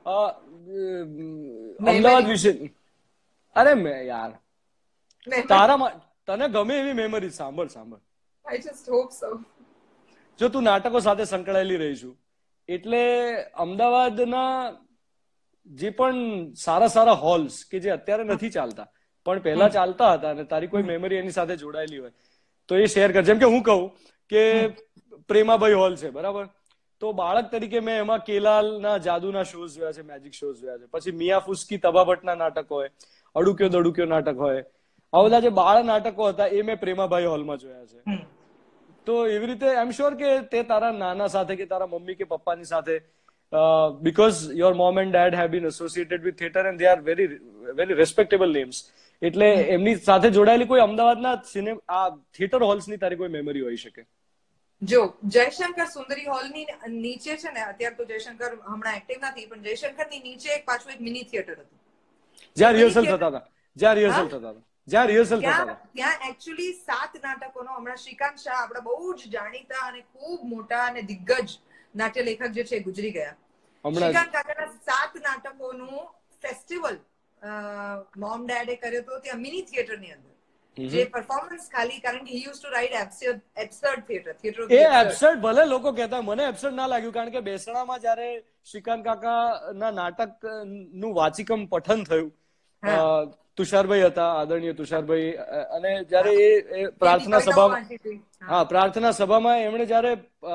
Ahmedabad વિશે અરે મેં યાર તારા તને ગમે એવી મેમરી સાંભળ સાંભળ. I just hope so. જો તું નાટકો સાથે સંકળાયેલી રહી છું એટલે અમદાવાદના જે પણ સારા સારા હોલ્સ કે જે અત્યારે નથી ચાલતા પણ પહેલા ચાલતા હતા અને તારી કોઈ મેમરી એની સાથે જોડાયેલી હોય તો એ શેર કર. જેમ કે હું કહું કે પ્રેમાભાઈ હોલ છે બરાબર, તો બાળક તરીકે મેં એમાં કેલાલના જાદુના શોઝ જોયા છે, મેજિક શોઝ જોયા છે. પછી મિયા ફુસ્કી તબાબટના નાટક હોય, અડુક્યો દડુક્યો નાટક હોય, આ બધા જે બાળ નાટકો હતા એ મેં પ્રેમાભાઈ હોલમાં જોયા છે. તો એવી રીતે આઈ એમ શ્યોર કે તે તારા નાના સાથે કે તારા મમ્મી કે પપ્પાની સાથે because your mom and dad have been associated with theatre and they are very very respectable names, એટલે એમની સાથે જોડાયેલી કોઈ અમદાવાદના સિનેમા આ થિયેટર હોલ્સની તારી કોઈ મેમરી હોઈ શકે? જો જયશંકર સુંદરી હોલ ની નીચે છે ને, અત્યારે તો જયશંકર હમણાં એક્ટિવ નથી પણ જયશંકર ની નીચે એક પાછું એક મિની થિયેટર હતું જ્યાં રિહર્સલ થતા હતા જ્યાં રિહર્સલ થતા હતા જ્યાં રિહર્સલ થતા હતા ત્યાં એકચ્યુઅલી સાત નાટકોનો, હમણાં શ્રીકાંત શાહ આપણા બહુ જ જાણીતા અને ખૂબ મોટા અને દિગ્ગજ નાટ્ય લેખક જે છે ગુજરી ગયા. શ્રીકાંત કાકાના સાત નાટકોનું ફેસ્ટિવલ મોમ ડેડે કર્યો હતો ત્યાં મિની થિયેટર ની અંદર, જે પરફોર્મન્સ ખાલી કારણ કે he used to write absurd absurd theater theater A absurd ભલે લોકો કહેતા, મને absurd ના લાગ્યું કારણ કે બેસણામાં જ્યારે શ્રીકાંત કાકા ના નાટક નું વાચિકમ પઠન થયું તુષારભાઈ હતા, આદરણીય તુષારભાઈ, અને જયારે એ પ્રાર્થના સભામાં હા પ્રાર્થના સભામાં એમણે જયારે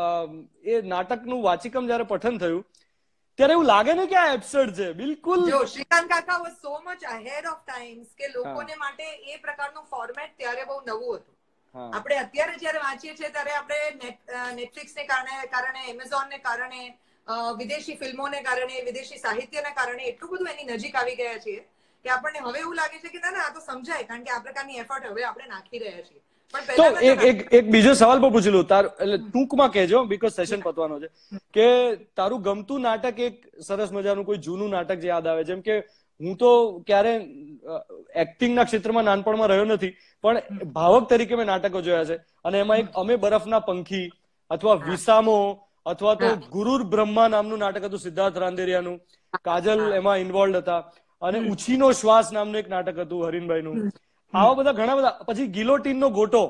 એ નાટકનું વાચિકમ જયારે પઠન થયું ત્યારે એવું લાગે ને કે આ એબ્સર્ડ છે બિલકુલ. જો શ્રીકાંત કાકા was so much ahead of times કે લોકોને માટે એ પ્રકારનું ફોર્મેટ ત્યારે બહુ નવું હતું. આપણે અત્યારે જયારે વાંચીએ છીએ ત્યારે આપણે નેટફ્લિક્સ ને કારણે કારણે એમેઝોન ને કારણે વિદેશી ફિલ્મોને કારણે વિદેશી સાહિત્યના કારણે એટલું બધું એની નજીક આવી ગયા છીએ કે આપણને હવે એવું લાગે છે કે ના ના આ તો સમજાય, કારણ કે આ પ્રકારની એફર્ટ હવે આપણે નાખી રહ્યા છીએ. તો એક એક એક બીજો સવાલ પણ પૂછી લઉં તાર, એટલે ટૂંકમાં કહેજો બીકોઝ સેશન પતવાનો છે, કે તારું ગમતું નાટક એક સરસ મજાનું કોઈ જૂનું નાટક જે યાદ આવે? જેમ કે હું તો ક્યારે એક્ટિંગના ક્ષેત્રમાં નાનપણમાં રહ્યો નથી, પણ ભાવક તરીકે મેં નાટકો જોયા છે, અને એમાં એક અમે બરફના પંખી અથવા વિસામો અથવા તો ગુરુર બ્રહ્મા નામનું નાટક હતું સિદ્ધાર્થ રાંદેરિયાનું, કાજલ એમાં ઇન્વોલ્વ હતા, અને ઉછીનો શ્વાસ નામનું એક નાટક હતું હરીનભાઈનું. આવા બધા ઘણા બધા, પછી ગિલોટીનનો ગોટો,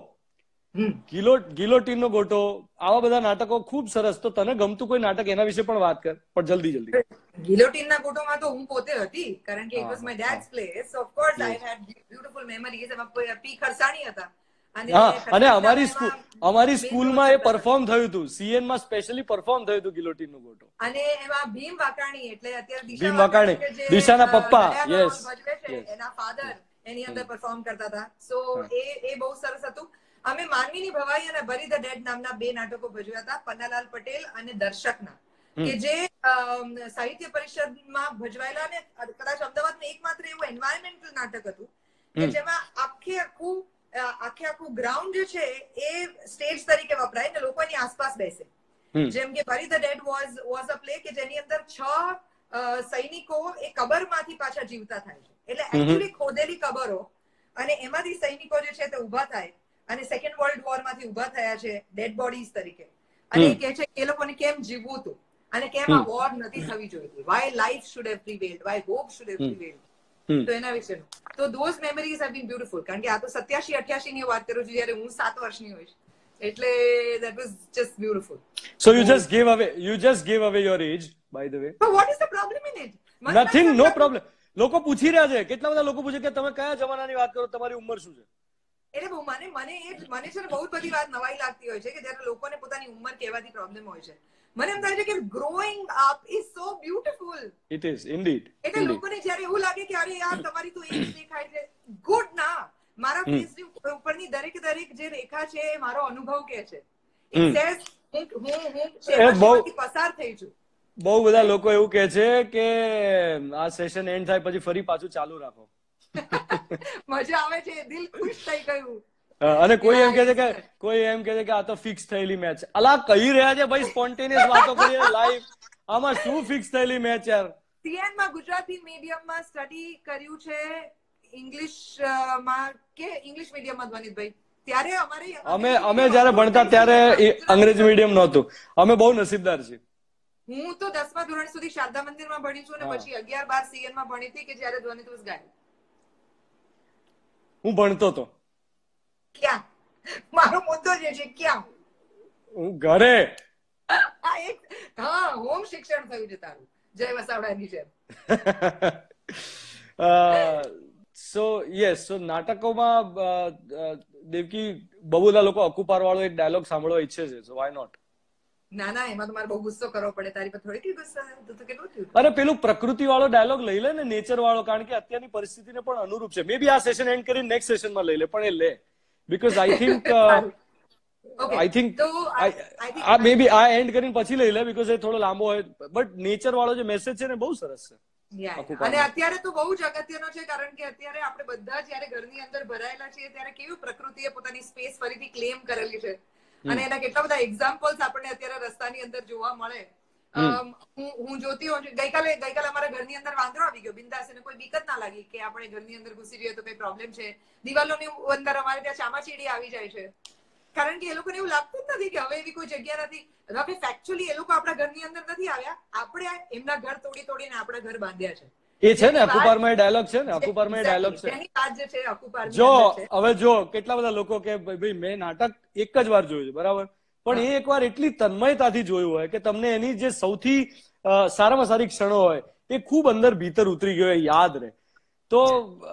ગિલો ગિલોટીનનો ગોટો, આવા બધા નાટકો ખૂબ સરસ. તો તને ગમતું કોઈ નાટક એના વિશે પણ વાત કર, પણ જલ્દી જલ્દી. ગિલોટીનના ગોટોમાં તો હું પોતે હતી, કારણ કે it was my dad's play, so of course I had beautiful memories. એમાં પી ખરસાણી હતા, અને અમારી સ્કૂલ અમારી સ્કૂલમાં એ પરફોર્મ થયું હતું, સીએન માં સ્પેશિયલી પરફોર્મ થયું હતું ગિલોટીનનો ગોટો. અને એમાં ભીમ વાકાણી, એટલે અત્યારે ભીમ વાકાણી દિશાના પપ્પા, યસ, એના ફાધર એની અંદર પરફોર્મ કરતા હતા. સો એ એ બહુ સરસ હતું. અમે માનવીની ભવાઈ અને બરી ધ ડેડ નામના બે નાટકો ભજવ્યા હતા, પન્નાલાલ પટેલ અને દર્શકના, કે જે સાહિત્ય પરિષદમાં ભજવાયેલા, અને કદાચ અમદાવાદનું એકમાત્ર એવું એન્વાયરમેન્ટલ નાટક હતું કે જેમાં આખે આખું આખે આખું ગ્રાઉન્ડ જે છે એ સ્ટેજ તરીકે વપરાય ને લોકો એની આસપાસ બેસે. જેમ કે bury the dead was was a play કે જેની અંદર છ સૈનિકો એ કબરમાંથી પાછા જીવતા થાય છે, એટલે એકચ્યુઅલી ખોદેલી કબરો, અને એમાંથી સૈનિકો જે છે તે ઉભા થાય અને સેકન્ડ વર્લ્ડ વોર માંથી ઉભા થયા છે ડેડ બોડીઝ તરીકે, અને એ કહે છે કે એ લોકોને કેમ જીવવું હતું અને કેમ આ વોર નથી થવી જોઈએ, why life should have prevailed, why hope should have prevailed. તો એના વિશેનું તો those memories have been beautiful, કારણ કે આ તો સત્યાસી અઠ્યાસી ની વાત કરું છું જયારે હું સાત વર્ષની હોઈશ, એટલે that was just beautiful. So you just gave away you just gave away your age, by the way. But what is the problem in it? Nothing, no problem. લોકો પૂછી રહ્યા છે, કેટલા બધા લોકો પૂછે કે તમે કયા જમાનાની વાત કરો, તમારી ઉંમર શું છે? એટલે બહુ મને મને એ મને છે ને બહુ બધી વાત નવાઈ લાગતી હોય છે કે જ્યારે લોકોને પોતાની ઉંમર કહેવાથી પ્રોબ્લેમ હોય છે. મને એમ થાય છે કે growing up is so beautiful. It is indeed. એટલે લોકોને જ્યારે એવું લાગે કે અરે યાર તમારી તો એજ દેખાય છે, ગુડ ના, મારા ફેસની ઉપરની દરેક દરેક જે રેખા છે એ મારો અનુભવ કે છે. ઇટ સેઝ હું હું હું શેમાંથી પસાર થઈ છું. બહુ બધા લોકો એવું કે છે કે આ સેશન એન્ડ થાય પછી ફરી પાછું ચાલુ રાખો. મજા આવે છે, દિલ ખુશ થઈ ગયું. અને કોઈ એમ કે છે કે કોઈ એમ કે છે કે આ તો ફિક્સ થયેલી મેચ. અલા કહી રહ્યા છે ભાઈ, સ્પોન્ટેનિયસ વાતો કરીએ લાઈવ, આમાં શું ફિક્સ થયેલી મેચ યાર? સીએન માં ગુજરાતી મીડિયમમાં સ્ટડી કર્યું છે, ઇંગ્લિશ માં કે ઇંગ્લિશ મીડિયમમાં ધ્વનિતભાઈ? ત્યારે અમારે અમે અમે જયારે ભણતા ત્યારે અંગ્રેજી મીડિયમ નહોતું. અમે બહુ નસીબદાર છીએ. હું તો દસમા ધોરણ સુધી શારદા મંદિરમાં ભણી છું, અને પછી અગિયાર બાર સીએન માં ભણી હતી કે જયારે ધ્વનિત વોઝ ગાયબ. હું ભણતો હતો. ક્યાં? મારો મુદ્દો જે છે ક્યાં? હું ઘરે. હા, હોમ શિક્ષણ થયું છે તારું, જય વસાવડાની જેમ. સો યસ, સો નાટકોમાં દેવકી બહુ બધા લોકો અકુપાર વાળો એક ડાયલોગ સાંભળવા ઈચ્છે છે, સો વાય નોટ? ના ના, એમાં તો મારે બહુ ગુસ્સો કરવો પડે. તારી પર થોડી ગુસ્સો તો કેટલું થયું? અરે પેલું પ્રકૃતિ વાળો ડાયલોગ લઈ લે ને, નેચર વાળો, કારણ કે અત્યારની પરિસ્થિતિને પણ અનુરૂપ છે. મે બી આ સેશન એન્ડ કરીને નેક્સ્ટ સેશનમાં લઈ લે, પણ એ લે, because I think I think આ મે બી આ એન્ડ કરીને પછી લઈ લે, બીકોઝ એ થોડો લાંબો હોય. બટ નેચર વાળો જે મેસેજ છે ને બહુ સરસ છે. અને અત્યારે તો બહુ જ અગત્યનો છે, કારણ કે અત્યારે આપણે બધા જયારે ઘરની અંદર ભરાયેલા છીએ ત્યારે કેવી પ્રકૃતિએ પોતાની સ્પેસ ફરીથી ક્લેમ કરેલી છે, અને એના કેટલા બધા એક્ઝામ્પલ્સ આપણને અત્યારે રસ્તાની અંદર જોવા મળે. હું જોતી હોઉં છું, ગઈકાલે ગઈકાલે અમારા ઘરની અંદર વાંદરો આવી ગયો બિંદાસ, અને કોઈ બીક જ ના લાગી કે આપણે ઘરની અંદર ઘુસી જઈએ તો કઈ પ્રોબ્લેમ છે. દિવાલોની અંદર અમારે ત્યાં ચામાચીડી આવી જાય છે, કારણ કે એ લોકોને એવું લાગતું જ નથી કે હવે એવી કોઈ જગ્યા નથી. હવે ફેક્ચ્યુઅલી એ લોકો આપણા ઘરની અંદર નથી આવ્યા, આપણે એમના ઘર તોડી તોડીને આપણા ઘર બાંધ્યા છે. એ છે ને અકુપારમાં ડાયલોગ છે ને, અકુપારમાં ડાયલોગ છે. એની વાત જે છે અકુપાર. જો હવે જો કેટલા બધા લોકો કે ભાઈ મેં નાટક એક જ વાર જોયું છે, બરાબર, પણ એ એકવાર એટલી તન્મયતાથી જોયું હોય કે તમને એની જે સૌથી સારામાં સારી ક્ષણો હોય એ ખૂબ અંદર ભીતર ઉતરી ગયો, યાદ રહે. તો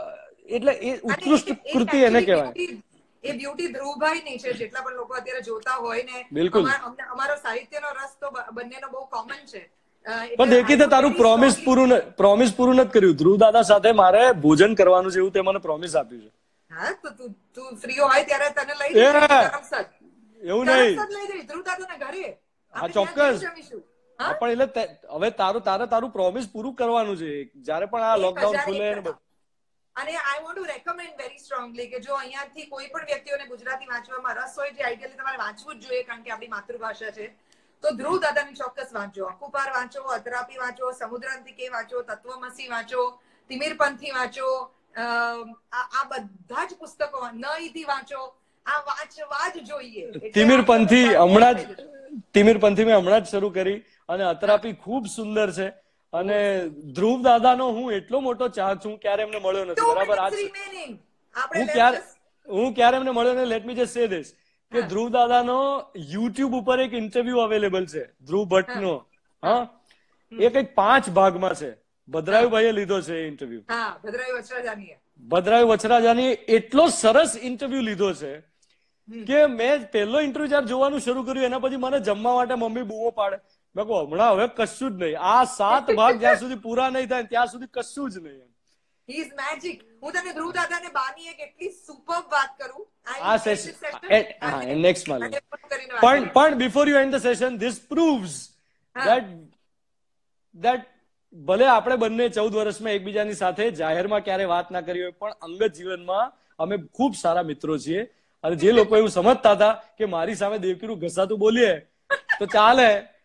એટલે એ અને ઉત્કૃષ્ટ એ- એ કૃતિ એને actually કહેવાય. beauty- એ બ્યુટી ધ્રુવભાઈ ની છે. જેટલા પણ લોકો અત્યારે જોતા હોય ને, બિલકુલ. અમાર- અમને- અમારો સાહિત્યનો રસ તો બ- બંનેનો બહુ કોમન છે. અ, એટલે પણ દેખીતે I would તારું very પ્રોમિસ strongly- પૂરું ન- પ્રોમિસ પૂરું નથી કર્યું. ધ્રુવ દાદા સાથે મારે ભોજન કરવાનું છે એવું તે મને પ્રોમિસ આપ્યું છે. હા, તો તું તું ફ્રી હોય ત્યારે તને લઈ એ! જઈશ કરમસદ. એવું નહીં. કરમસદ લઈ જઈશ ધ્રુવ દાદાના ઘરે. હા, આપણે ત્યાં ચોક્કસ. જઈને જમીશું. હા, હા? પણ એટલે તે- હવે તારું તારે તારું પ્રોમિસ પૂરું કરવાનું છે. જયારે પણ આ એક લોકડાઉન હજાર ખુલે એક ને બધું. અને I want to recommend very strongly કે જો અહીંયાથી કોઈ પણ વ્યક્તિઓને ગુજરાતી વાંચવામાં રસ હોય, જે આઈડિયલી તમારે વાંચવું જ જોઈએ કારણ કે આપણી માતૃભાષા છે, તો ધ્રુવ દાદાની ચોક્કસ વાંચો. અકુપાર વાંચો, અત્રાપી વાંચો, સમુદ્રાંતિકે વાંચો, તત્વમસી વાંચો, તિમિરપંથી વાંચો. અમ, આ આ બધા જ પુસ્તકો નઈથી વાંચો. આ વાંચવા જ જોઈએ. એટલે તિમિર આપણો પંથી બધા હમણાં થઈ જ જશે. તિમિર પંથી મેં હમણાં જ શરૂ કરી અને અત્રાપી ખૂબ સુંદર છે. અને ધ્રુવ દાદાનો હું એટલો મોટો ચાહક છું. ક્યારે એમને મળ્યો નથી, Two બરાબર. minutes આજ remaining. આપણે હું let's ક્યારે just- હું ક્યારે એમને મળ્યો ને, let me just say this કે હા. ધ્રુવ દાદાનો યુટ્યુબ ઉપર એક ઇન્ટરવ્યુ અવેલેબલ છે, ધ્રુવ ભટ્ટનો. હા, એ કંઈક પાંચ ભાગમાં છે. ભદ્રાયુભાઈએ લીધો છે એ ઇન્ટરવ્યુ. હા, ભદ્રાઈ વચરાજાનીએ. ભદ્રાયુ વચરાજાની એટલો સરસ ઇન્ટરવ્યુ લીધો છે કે મેં પહેલો ઇન્ટરવ્યુ જયારે જોવાનું શરૂ કર્યું એના પછી મને જમવા માટે મમ્મી બૂમો પાડે. મેં કહું હમણાં હવે કશું જ નહીં, આ સાત ભાગ જ્યાં સુધી પૂરા નહીં થાય ત્યાં સુધી કશું જ નહીં. He is magic. હું તને ધ્રુવ દાદાને બાની એક એટલી સુપર વાત કરું. I આ will end session this session હા અને- નેક્સ્ટ માં અને પૂરું કરીને વાત પણ કરીએ. પણ before you end the session this proves હા. ધેટ ધેટ ભલે આપણે બંને ચૌદ વર્ષમાં એકબીજાની સાથે જાહેરમાં ક્યારે વાત ના કરી હોય, પણ અંગત જીવનમાં અમે ખૂબ સારા મિત્રો છીએ. અને જે લોકો એવું સમજતા હતા કે મારી સામે દેવકીનું ઘસાતું બોલીએ તો ચાલે,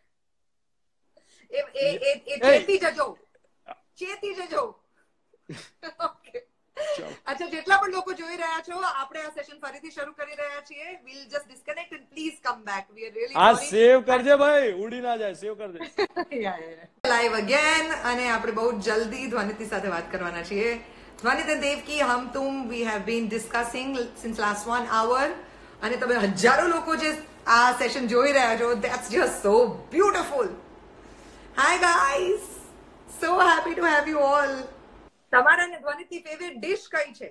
એ- એ- એ- એ ચેતી જજો. ચેતી જજો. Okay. અચ્છા, જેટલા પણ લોકો જોઈ રહ્યા છો, આપણે આ સેશન ફરીથી શરૂ કરી રહ્યા છીએ. We'll just disconnect and please come back. We are really આ sorry. સેવ કરજે ભાઈ, ઉડી ના જાય, સેવ કરજે. Yeah, yeah, yeah. Live again અને આપણે બહુ જલ્દી ધ્વનિતિ સાથે વાત કરવાના છીએ. Dhvanit and Devaki, hmm Tum, we have been discussing since last one hour. અને તમે હજારો લોકો જે આ સેશન જોઈ રહ્યા છો, that's just so beautiful. Hi guys, so happy to have you all. તમારા ને ધ્વનિતની ફેવરેટ ડિશ કઈ છે?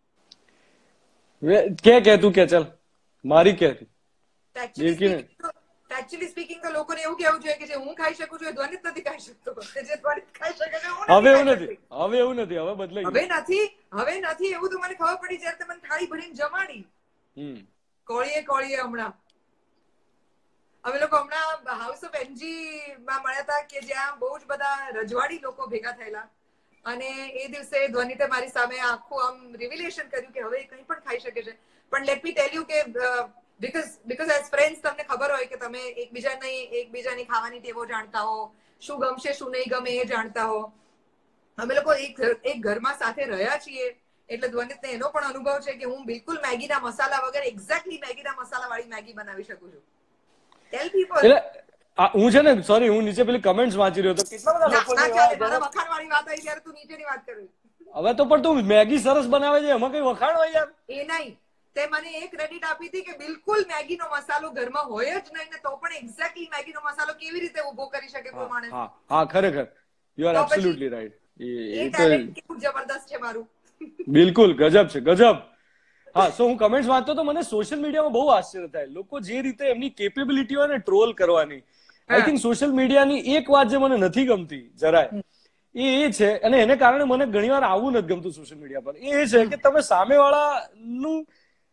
વે- કે કે તું કે ચાલ મારી કે Actually દેવકી ને. speaking તો- actually speaking તો લોકોને એવું કહેવું જોઈએ કે જે હું ખાઈ શકું છું એ ધ્વનિત નથી ખાઈ શકતો. જે ધ્વનિત ખાઈ શકે છે હું હવે નથી એવું ખાઈ નથી, શકતી. હવે એવું નથી, હવે બદલાઈ હવે ગયું. નથી હવે નથી એવું તો મને ખબર પડી જયારે તમે મને થાળી ભરીને જમાડી હમ. કોળીએ કોળીએ. હમણાં અમે લોકો હમણાં હાઉસ ઓફ એનજી માં મળ્યા હતા કે જ્યાં બહુ જ બધા રજવાડી લોકો ભેગા થયેલા, અને એ દિવસે ધ્વનિતે મારી સામે આખું આમ રિવિલેશન કર્યું કે હવે એ કંઈ પણ ખાઈ શકે છે. પણ લેટ મી ટેલ યુ કે બીકોઝ બીકોઝ એઝ ફ્રેન્ડ્સ તમને ખબર હોય કે તમે એકબીજાની એકબીજાની ખાવાની ટેવો જાણતા હો, શું ગમશે શું નહીં ગમે એ જાણતા હો. અમે લોકો એક ઘર- એક ઘરમાં સાથે રહ્યા છીએ એટલે ધ્વનિતને એનો પણ અનુભવ છે કે હું બિલકુલ મેગીના મસાલા વગર એક્ઝેક્ટલી મેગીના મસાલા વાળી મેગી બનાવી શકું છું. Tell people. એટલે આ હું છે ને, સોરી, હું નીચે પેલી કમેન્ટ્સ વાંચી રહ્યો હતો, કેટલા બધા લોકો મારા વખાણ વાળી વાત આવી ત્યારે તું નીચેની વાત કરી. હવે તો પણ તું મેગી સરસ બનાવે છે, એમાં કઈ વખાણ હોય યાર? એ નહીં, તે મને એ ક્રેડિટ આપી હતી કે બિલકુલ મેગીનો મસાલો ઘરમાં હોય જ નહીં ને તો પણ એક્ઝેક્ટલી મેગીનો મસાલો કેવી રીતે ઉભો કરી શકે કોઈ માણસ. હા હા, ખરેખર યુ આર તો પછી એબ્સોલ્યુટલી રાઈટ. એ એ તો ટેલેન્ટ કેવું જબરદસ્ત છે મારું. બિલકુલ ગજબ છે, ગજબ. હા, સો હું કમેન્ટ્સ વાંચતો તો મને સોશિયલ મીડિયામાં બહુ આશ્ચર્ય થાય, લોકો જે રીતે એમની કેપેબિલિટીઓને ટ્રોલ કરવાની. આઈ થિંક સોશિયલ મીડિયાની એક વાત જે મને નથી ગમતી જરાય, એ એ છે, અને એને કારણે મને ઘણીવાર આવવું નથી ગમતું સોશિયલ મીડિયા પર, એ છે કે તમે સામેવાળાનું,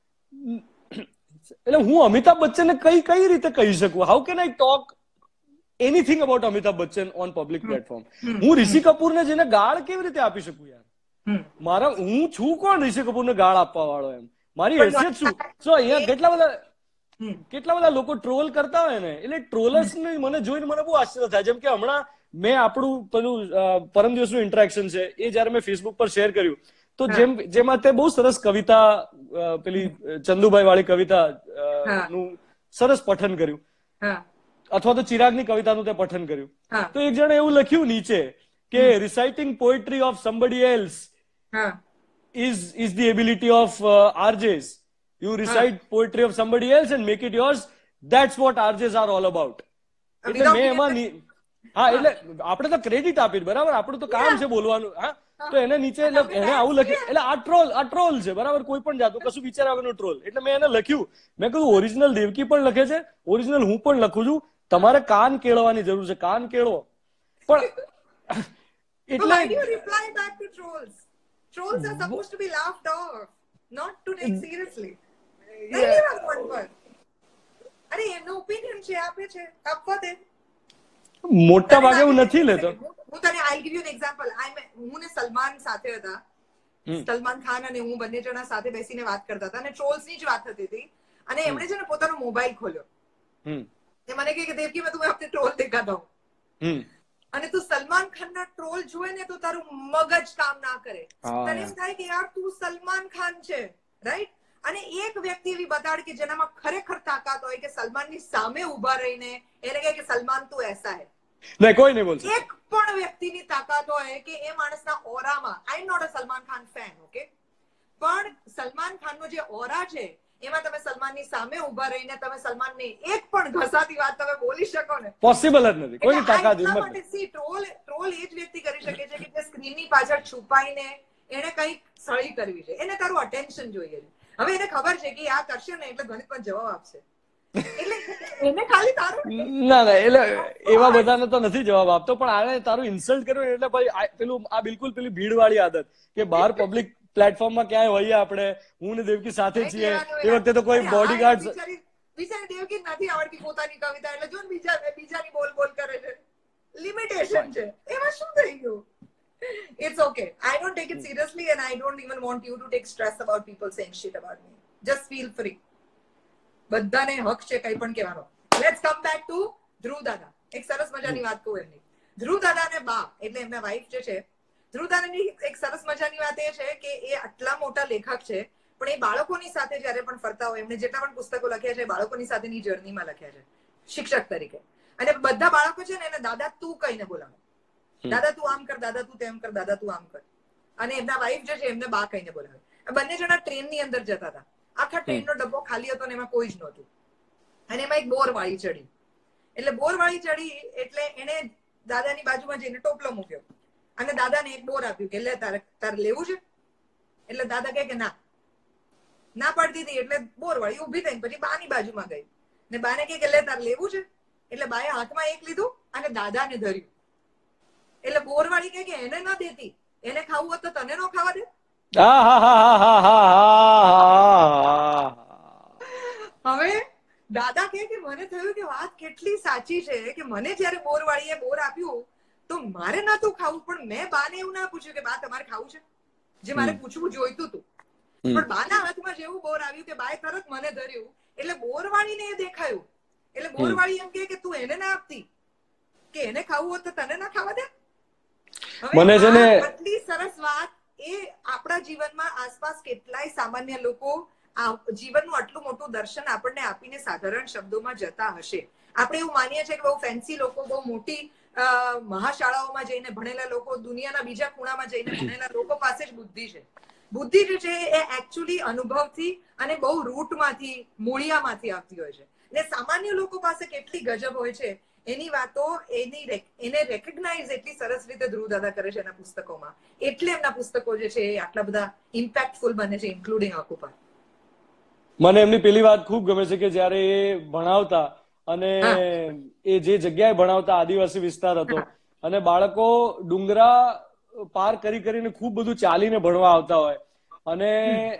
એટલે હું અમિતાભ બચ્ચનને કઈ કઈ રીતે કહી શકું? How can I talk anything about Amitabh Bachchan on public platform? હું ઋષિ કપૂરને જઈને ગાળ કેવી રીતે આપી શકું યાર? મારા હું છું કોણ ઋષિ કપૂરને ગાળ આપવા વાળો? એમ મારી હેસિયત શું? સો અહીંયા કેટલા બધા કેટલા બધા લોકો ટ્રોલ કરતા હોય ને, એટલે ટ્રોલર્સ ને મને જોઈને મને બહુ આશ્ચર્ય થાય. જેમ કે હમણાં મેં આપણું પેલું પરમ દિવસનું ઇન્ટરેક્શન છે એ જયારે મેં ફેસબુક પર શેર કર્યું તો જેમ જેમાં તે બહુ સરસ કવિતા, પેલી ચંદુભાઈ વાળી કવિતા નું સરસ પઠન કર્યું, અથવા તો ચિરાગની કવિતાનું તે પઠન કર્યું. તો એક જણે એવું લખ્યું નીચે કે reciting poetry of somebody else is is the ability of uh, R Js. You recite poetry of somebody else and make it yours. That's what R Js are all about. એટલે મેં એમાં હા એટલે આપણે તો ક્રેડિટ આપી બરાબર, આપણું તો કામ છે બોલવાનું. હા તો એને નીચે એટલે એને આવું લખ્યું, એટલે આ ટ્રોલ આ ટ્રોલ છે બરાબર, કોઈ પણ જાતું કશું વિચાર વગરનું ટ્રોલ. એટલે મેં એને લખ્યું, મેં કહ્યું ઓરિજિનલ દેવકી પણ લખે છે, ઓરિજિનલ હું પણ લખું છું, તમારે કાન કેળવાની જરૂર છે, કાન કેળવો. પણ એટલે why do you reply back to trolls? Trolls are supposed to be laughed off, not to take seriously. નહીં લેવાનું મન પર. અરે એનો ઓપિનિયન છે, આપે છે, આપવા દે. મોટા ભાગે હું નથી લેતો. હું તને I give you an example. I હું ને સલમાન સાથે હતા, સલમાન ખાન અને હું બંને જણા સાથે બેસીને વાત કરતા હતા અને ટ્રોલ્સ ની જ વાત થતી હતી અને એમણે છે ને પોતાનો મોબાઈલ ખોલ્યો. એ મને કહે કે દેવકી મેં तुम्हें अपने ट्रोल दिखाता हूं. અને તું સલમાન ખાન ના ટ્રોલ જોવે ને તો તારું મગજ કામ ના કરે. તને એમ થાય કે યાર તું સલમાન ખાન છે, રાઈટ? અને એક વ્યક્તિ એવી બતાડ કે જેનામાં ખરેખર તાકાત હોય કે સલમાનની સામે ઉભા રહીને એને કહે કે સલમાન તું એસા હે. નહીં, કોઈ નહીં બોલશે. એક પણ વ્યક્તિની તાકાત હોય કે એ માણસના ઓરામાં, I am not a Salman Khan fan, okay, પણ સલમાન ખાનનો જે ઓરા છે એમાં તમે સલમાનની સામે ઉભા રહીને તમે સલમાનને એક પણ ઘસાતી વાત તમે બોલી શકો ને, પોસિબલ જ નથી. કોઈની તાકાત હિંમત નથી. સી ટ્રોલ ટ્રોલ એ જ વ્યક્તિ કરી શકે છે કે જે સ્ક્રીનની પાછળ છુપાઈને એને કંઈક સળી કરવી છે, એને તારું અટેન્શન જોઈએ છે. હવે એને ખબર છે કે આ કરશે ને એટલે ગણિતમાં જવાબ આપશે, એટલે એને ખાલી તારું ના ના એટલે એવા બધાને તો નથી જવાબ આપતો, પણ આને તારું ઇન્સલ્ટ કર્યું એટલે ભાઈ પેલું આ બિલકુલ પેલી ભીડ વાળી આદત કે બહાર પબ્લિક પ્લેટફોર્મમાં ક્યાંય હોઈએ આપણે, હું ને દેવકી સાથે છીએ, એ વખતે તો કોઈ બોડીગાર્ડ બિચારી દેવકી નથી આવડતી પોતાની કવિતા, એટલે જો બીજા બીજાની બોલ બોલ કરે છે, લિમિટેશન છે, એમાં શું થઈ ગયું? It's okay. I don't take it seriously and I don't even want you to take stress about people saying shit about me. Just feel free. બધાને હક છે કઈ પણ કહેવાનો. Let's come back to ધ્રુવ દાદા. એક સરસ મજાની વાત કહું એમની. ધ્રુવ દાદા ને બા એટલે એમના વાઇફ જે છે, ધ્રુવ દાદાની એક સરસ મજાની વાત એ છે કે એ આટલા મોટા લેખક છે પણ એ બાળકોની સાથે જયારે પણ ફરતા હોય, એમને જેટલા પણ પુસ્તકો લખ્યા છે બાળકોની સાથેની જર્નીમાં લખ્યા છે શિક્ષક તરીકે. અને બધા બાળકો છે ને એને દાદા તું કહીને બોલાવે, દાદા તું આમ કર, દાદા તું તેમ કર, દાદા તું આમ કર. અને એમના વાઇફ જે છે એમને બા કહીને બોલાવે. બંને જણા ટ્રેન ની અંદર જતા હતા, આખા ટ્રેન નો ડબ્બો ખાલી હતો ને એમાં કોઈ જ નહોતું. અને એમાં એક બોર વાળી ચડી, એટલે બોર વાળી ચડી એટલે એને દાદાની બાજુમાં જઈને ટોપલો મૂક્યો અને દાદાને એક બોર આપ્યું કે લે તારે તારે લેવું છે? એટલે દાદા કહે કે ના ના પાડતી હતી. એટલે બોર વાળી ઉભી થઈને પછી બાની બાજુમાં ગઈ ને બાને કહે કે લે તારે લેવું છે? એટલે બાએ હાથમાં એક લીધું અને દાદાને ધર્યું. એટલે બોર વાળી કહે કે એને ન દેતી, એને ખાવું હોત તો તને ન ખાવા દે. હવે દાદા કહે કે મને થયું કે વાત કેટલી સાચી છે કે મને જયારે બોર વાળીએ બોર આપ્યું તો મારે નતું ખાવું, પણ મેં બાને એવું ના પૂછ્યું કે બા તમારે ખાવું છે, જે મારે પૂછવું જોઈતું હતું. પણ બાના હાથમાં જેવું બોર આવ્યું કે બાએ તરત મને ધર્યું, એટલે બોર વાળીને એ દેખાયું. એટલે બોર વાળી એમ કે તું એને ના આપતી કે એને ખાવું હોત તો તને ના ખાવા દે. મને છે ને આટલી સરસ વાત એ આપણા જીવનમાં આસપાસ કેટલાય સામાન્ય લોકો જીવનનું આટલું મોટું દર્શન આપણને આપીને સાધારણ શબ્દોમાં જતા હશે. આપણે એવું માનીએ છીએ કે બહુ ફેન્સી લોકો, બહુ મોટી મહાશાળાઓમાં જઈને ભણેલા લોકો, દુનિયાના બીજા ખૂણામાં જઈને ભણેલા લોકો પાસે જ બુદ્ધિ છે. બુદ્ધિ જે છે એ એકચ્યુઅલી અનુભવથી અને બહુ રૂટમાંથી, મૂળિયામાંથી આવતી હોય છે. ને સામાન્ય લોકો પાસે કેટલી ગજબ હોય છે એની વાતો એની એને રેકગ્નાઇઝ એટલી સરસ રીતે ધ્રુવ દાદા કરે છે એના પુસ્તકોમાં. એટલે એમના પુસ્તકો જે છે એ આટલા બધા ઇમ્પેક્ટફુલ બને છે, ઇન્ક્લુડિંગ અકુપા. મને એમની પેલી વાત ખૂબ ગમે છે કે જયારે એ ભણાવતા અને એ જે જગ્યાએ ભણાવતા આદિવાસી વિસ્તાર હતો અને બાળકો ડુંગરા પાર કરી કરીને ખૂબ બધું ચાલીને ભણવા આવતા હોય અને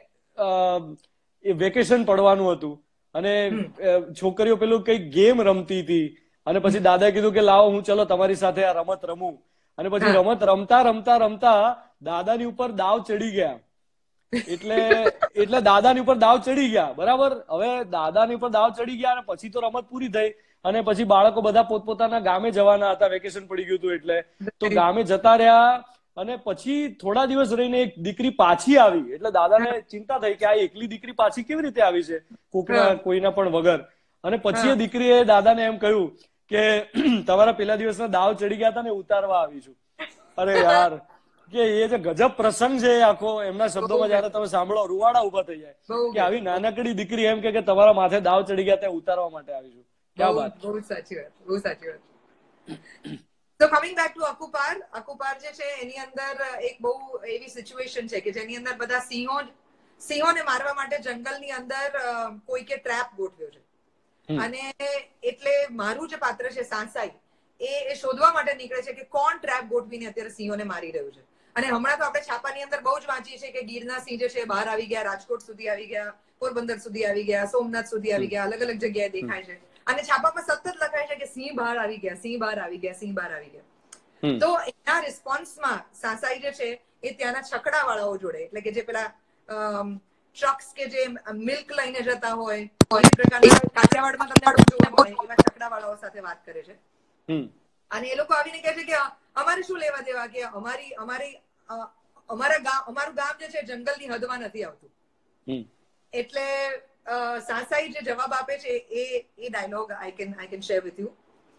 એ વેકેશન પડવાનું હતું અને છોકરીઓ પેલું કઈ ગેમ રમતી હતી અને પછી દાદાએ કીધું કે લાવો હું ચલો તમારી સાથે આ રમત રમું. અને પછી રમત રમતા રમતા રમતા દાદાની ઉપર દાવ ચડી ગયા. એટલે એટલે દાદાની ઉપર દાવ ચડી ગયા, બરાબર. હવે દાદાની ઉપર દાવ ચડી ગયા અને પછી તો રમત પૂરી થઈ અને પછી બાળકો બધા પોતપોતાના ગામે જવાના હતા, વેકેશન પડી ગયું હતું એટલે. તો ગામે જતા રહ્યા અને પછી થોડા દિવસ રહીને એક દીકરી પાછી આવી. એટલે દાદાને ચિંતા થઈ કે આ એકલી દીકરી પાછી કેવી રીતે આવી છે કોકના કોઈના પણ વગર. અને પછી એ દીકરીએ દાદાને એમ કહ્યું કે તમારા પેલા દિવસના દાવ ચડી ગયા હતા ને ઉતારવા આવી છું. અરે યાર કે એ જે ગજબ પ્રસંગ છે આખો એમના શબ્દોમાં જયારે તમે સાંભળો રૂવાડા ઉભા થઈ જાય કે આવી નાનકડી દીકરી એમ કે તમારા માથે દાવ ચડી ગયા ત્યાં ઉતારવા માટે આવી છું. ક્યાં વાત. બહુ સાચી વાત, બહુ સાચી વાત. તો coming back to Akupar, Akupar જે છે એની અંદર એક બહુ એવી સિચ્યુએશન છે કે જેની અંદર બધા સિંહો સિંહોને મારવા માટે જંગલની અંદર કોઈકે ટ્રેપ ગોઠવ્યો છે અને એટલે મારું જે પાત્ર છે સાંસાઈ એ શોધવા માટે નીકળે છે કે કોણ ટ્રેપ ગોઠવીને અત્યારે સિંહોને મારી રહ્યું છે. અને હમણાં તો આપણે છાપાની અંદર બહુ જ વાંચીએ છીએ કે ગીરના સિંહ જે છે બહાર આવી ગયા, રાજકોટ સુધી આવી ગયા, પોરબંદર સુધી આવી ગયા, સોમનાથ સુધી આવી ગયા, અલગ અલગ જગ્યાએ દેખાય છે અને છાપામાં સતત લખાય છે કે સિંહ બહાર આવી ગયા, સિંહ બહાર આવી ગયા, સિંહ બહાર આવી ગયા. તો એના રિસ્પોન્સમાં સાંસાઈ જે છે એ ત્યાંના છકડા વાળાઓ જોડે, એટલે કે જે પેલા ટ્રક્સ કે જે મિલ્ક લઈને જતા હોય એ પ્રકારના કાઠિયાવાડમાં તમને જોવા મળે એવા છકડા વાળાઓ સાથે વાત કરે છે અને એ લોકો આવીને કહે છે કે અમારે શું લેવા દેવા, કે અમારી અમારી અમારા ગામ અમારું ગામ જે છે જંગલની હદમાં નથી આવતું. એટલે સાંસાઈ જે જવાબ આપે છે એ એ dialogue I can I can share with you.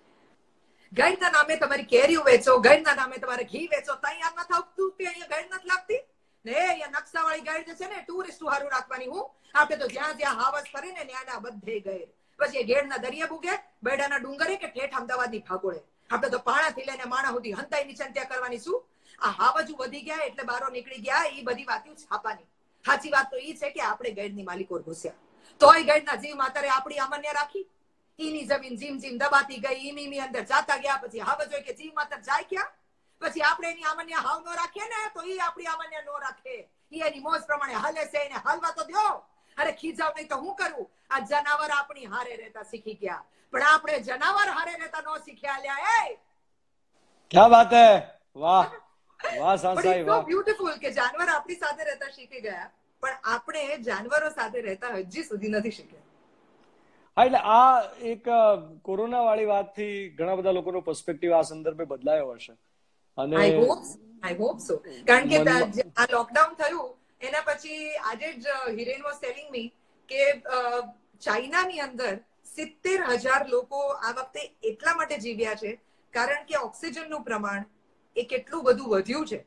ગાઈડના નામે તમારી કેરીઓ વેચો, ગાઈડના નામે તમારે ઘી વેચો, ત્યાં યાદ નથી આવતું તે અહીંયા ગાઈડ નથી લાગતી ને. અહીંયા નકશાવાળી ગાઈડ જે છે ને ટુરિસ્ટ હારું રાખવાની, હું આપણે તો જ્યાં જ્યાં હાવસ કરીને ન્યાના બધે ગયે. પછી ઘેડના દરિયા ભૂગે, બેડાના ડુંગરે કે ઠેઠ અમદાવાદની ભાગોળે, આપણે તો પાણાથી લઈને માણા સુધી હંતાઈ ની ચંત્યા કરવાની. શું આ હાવજુ વધી ગયા એટલે બારો નીકળી ગયા, એ બધી વાતો છાપાની. સાચી વાત તો એ છે કે આપણે ગાઈડની માલિકો ઘૂસ્યા, તોય ગાઈડના જીવ માતારે આપણી અમાન્ય રાખી. ઈની જમીન જીમ જીમ દબાતી ગઈ, ઈની ની અંદર જાતા ગયા. પછી હાવજ કે જીવ માતર જાય ક્યાં? પછી આપણે એની અમાન્ય હાવ નો રાખીએ ને તો એ આપણી અમાન્ય નો રાખે. એ એની મોજ પ્રમાણે હાલે છે, એને હાલવા તો દો. અરે ખીજાવ નહીં તો હું કરું? આ જનાવર આપણી હારે રહેતા શીખી ગયા, પણ આપણે જનાવર હારે રહેતા નો શીખ્યા. લ્યા એ ક્યા વાત હે, વાહ વાહ સાંસાઈ વાહ. બ્યુટીફુલ કે જાનવર આપણી સાથે રહેતા શીખી ગયા, પણ આપણે જાનવરો સાથે રહેતા હજી સુધી નથી શીખ્યા. હા, એટલે આ એક કોરોના વાળી વાતથી ઘણા બધા લોકોનો પર્સપેક્ટિવ આ સંદર્ભે બદલાયો હશે. અને I hope I hope so, કારણ કે આ લોકડાઉન થયું એના પછી આજે જ હિરેન વોઝ ટેલિંગ મી કે ચાઇનાની અંદર સિત્તેર હજાર લોકો આ વખતે એટલા માટે જીવ્યા છે કારણ કે ઓક્સિજનનું પ્રમાણ એ કેટલું બધું વધ્યું છે.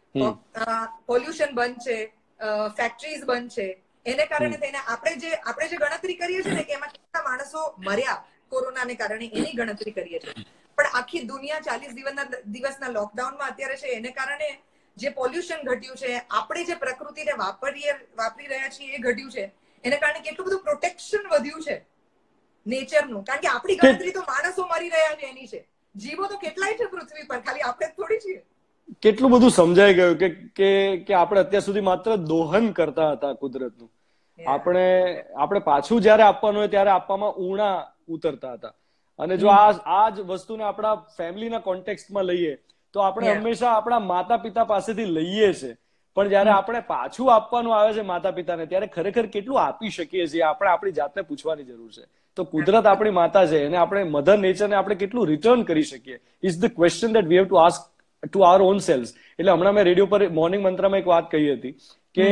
પોલ્યુશન બંધ છે, ફેક્ટરીઝ બંધ છે, એને કારણે થઈને આપણે જે આપણે જે ગણતરી કરીએ છીએ ને કે એમાં કેટલા માણસો મર્યા કોરોનાને કારણે એની ગણતરી કરીએ છીએ, પણ આખી દુનિયા ચાલીસ દિવસના દિવસના લોકડાઉનમાં અત્યારે છે એને કારણે જે પોલ્યુશન ઘટ્યું છે, આપણે જે પ્રકૃતિને વાપરીએ વાપરી રહ્યા છીએ એ ઘટ્યું છે, એને કારણે કેટલું બધું પ્રોટેક્શન વધ્યું છે નેચરનું. કારણ કે આપણી ગણતરી તો માણસો મરી રહ્યા છે એની છે, જીવો તો કેટલાય છે પૃથ્વી પર, ખાલી આપણે જ થોડી છીએ. કેટલું બધું સમજાઈ ગયું કે કે કે આપણે અત્યાર સુધી માત્ર દોહન કરતા હતા કુદરતનું. આપણે આપણે પાછું જયારે આપવાનું હોય ત્યારે આપવામાં ઊણા ઉતરતા હતા. અને જો આ આ જ વસ્તુને આપણા ફેમિલીના કોન્ટેક્સ્ટમાં લઈએ તો આપણે હંમેશા આપણા માતા પિતા પાસેથી લઈએ છે, પણ જયારે આપણે પાછું આપવાનું આવે છે માતા પિતાને ત્યારે ખરેખર કેટલું આપી શકીએ છીએ આપણે આપણી જાતને પૂછવાની જરૂર છે. તો કુદરત આપણી માતા છે અને આપણે મધર નેચરને આપણે કેટલું રિટર્ન કરી શકીએ is the question that we have to ask to our own selves. એટલે હમણાં મેં રેડિયો પર મોર્નિંગ મંત્રમાં એક વાત કહી હતી કે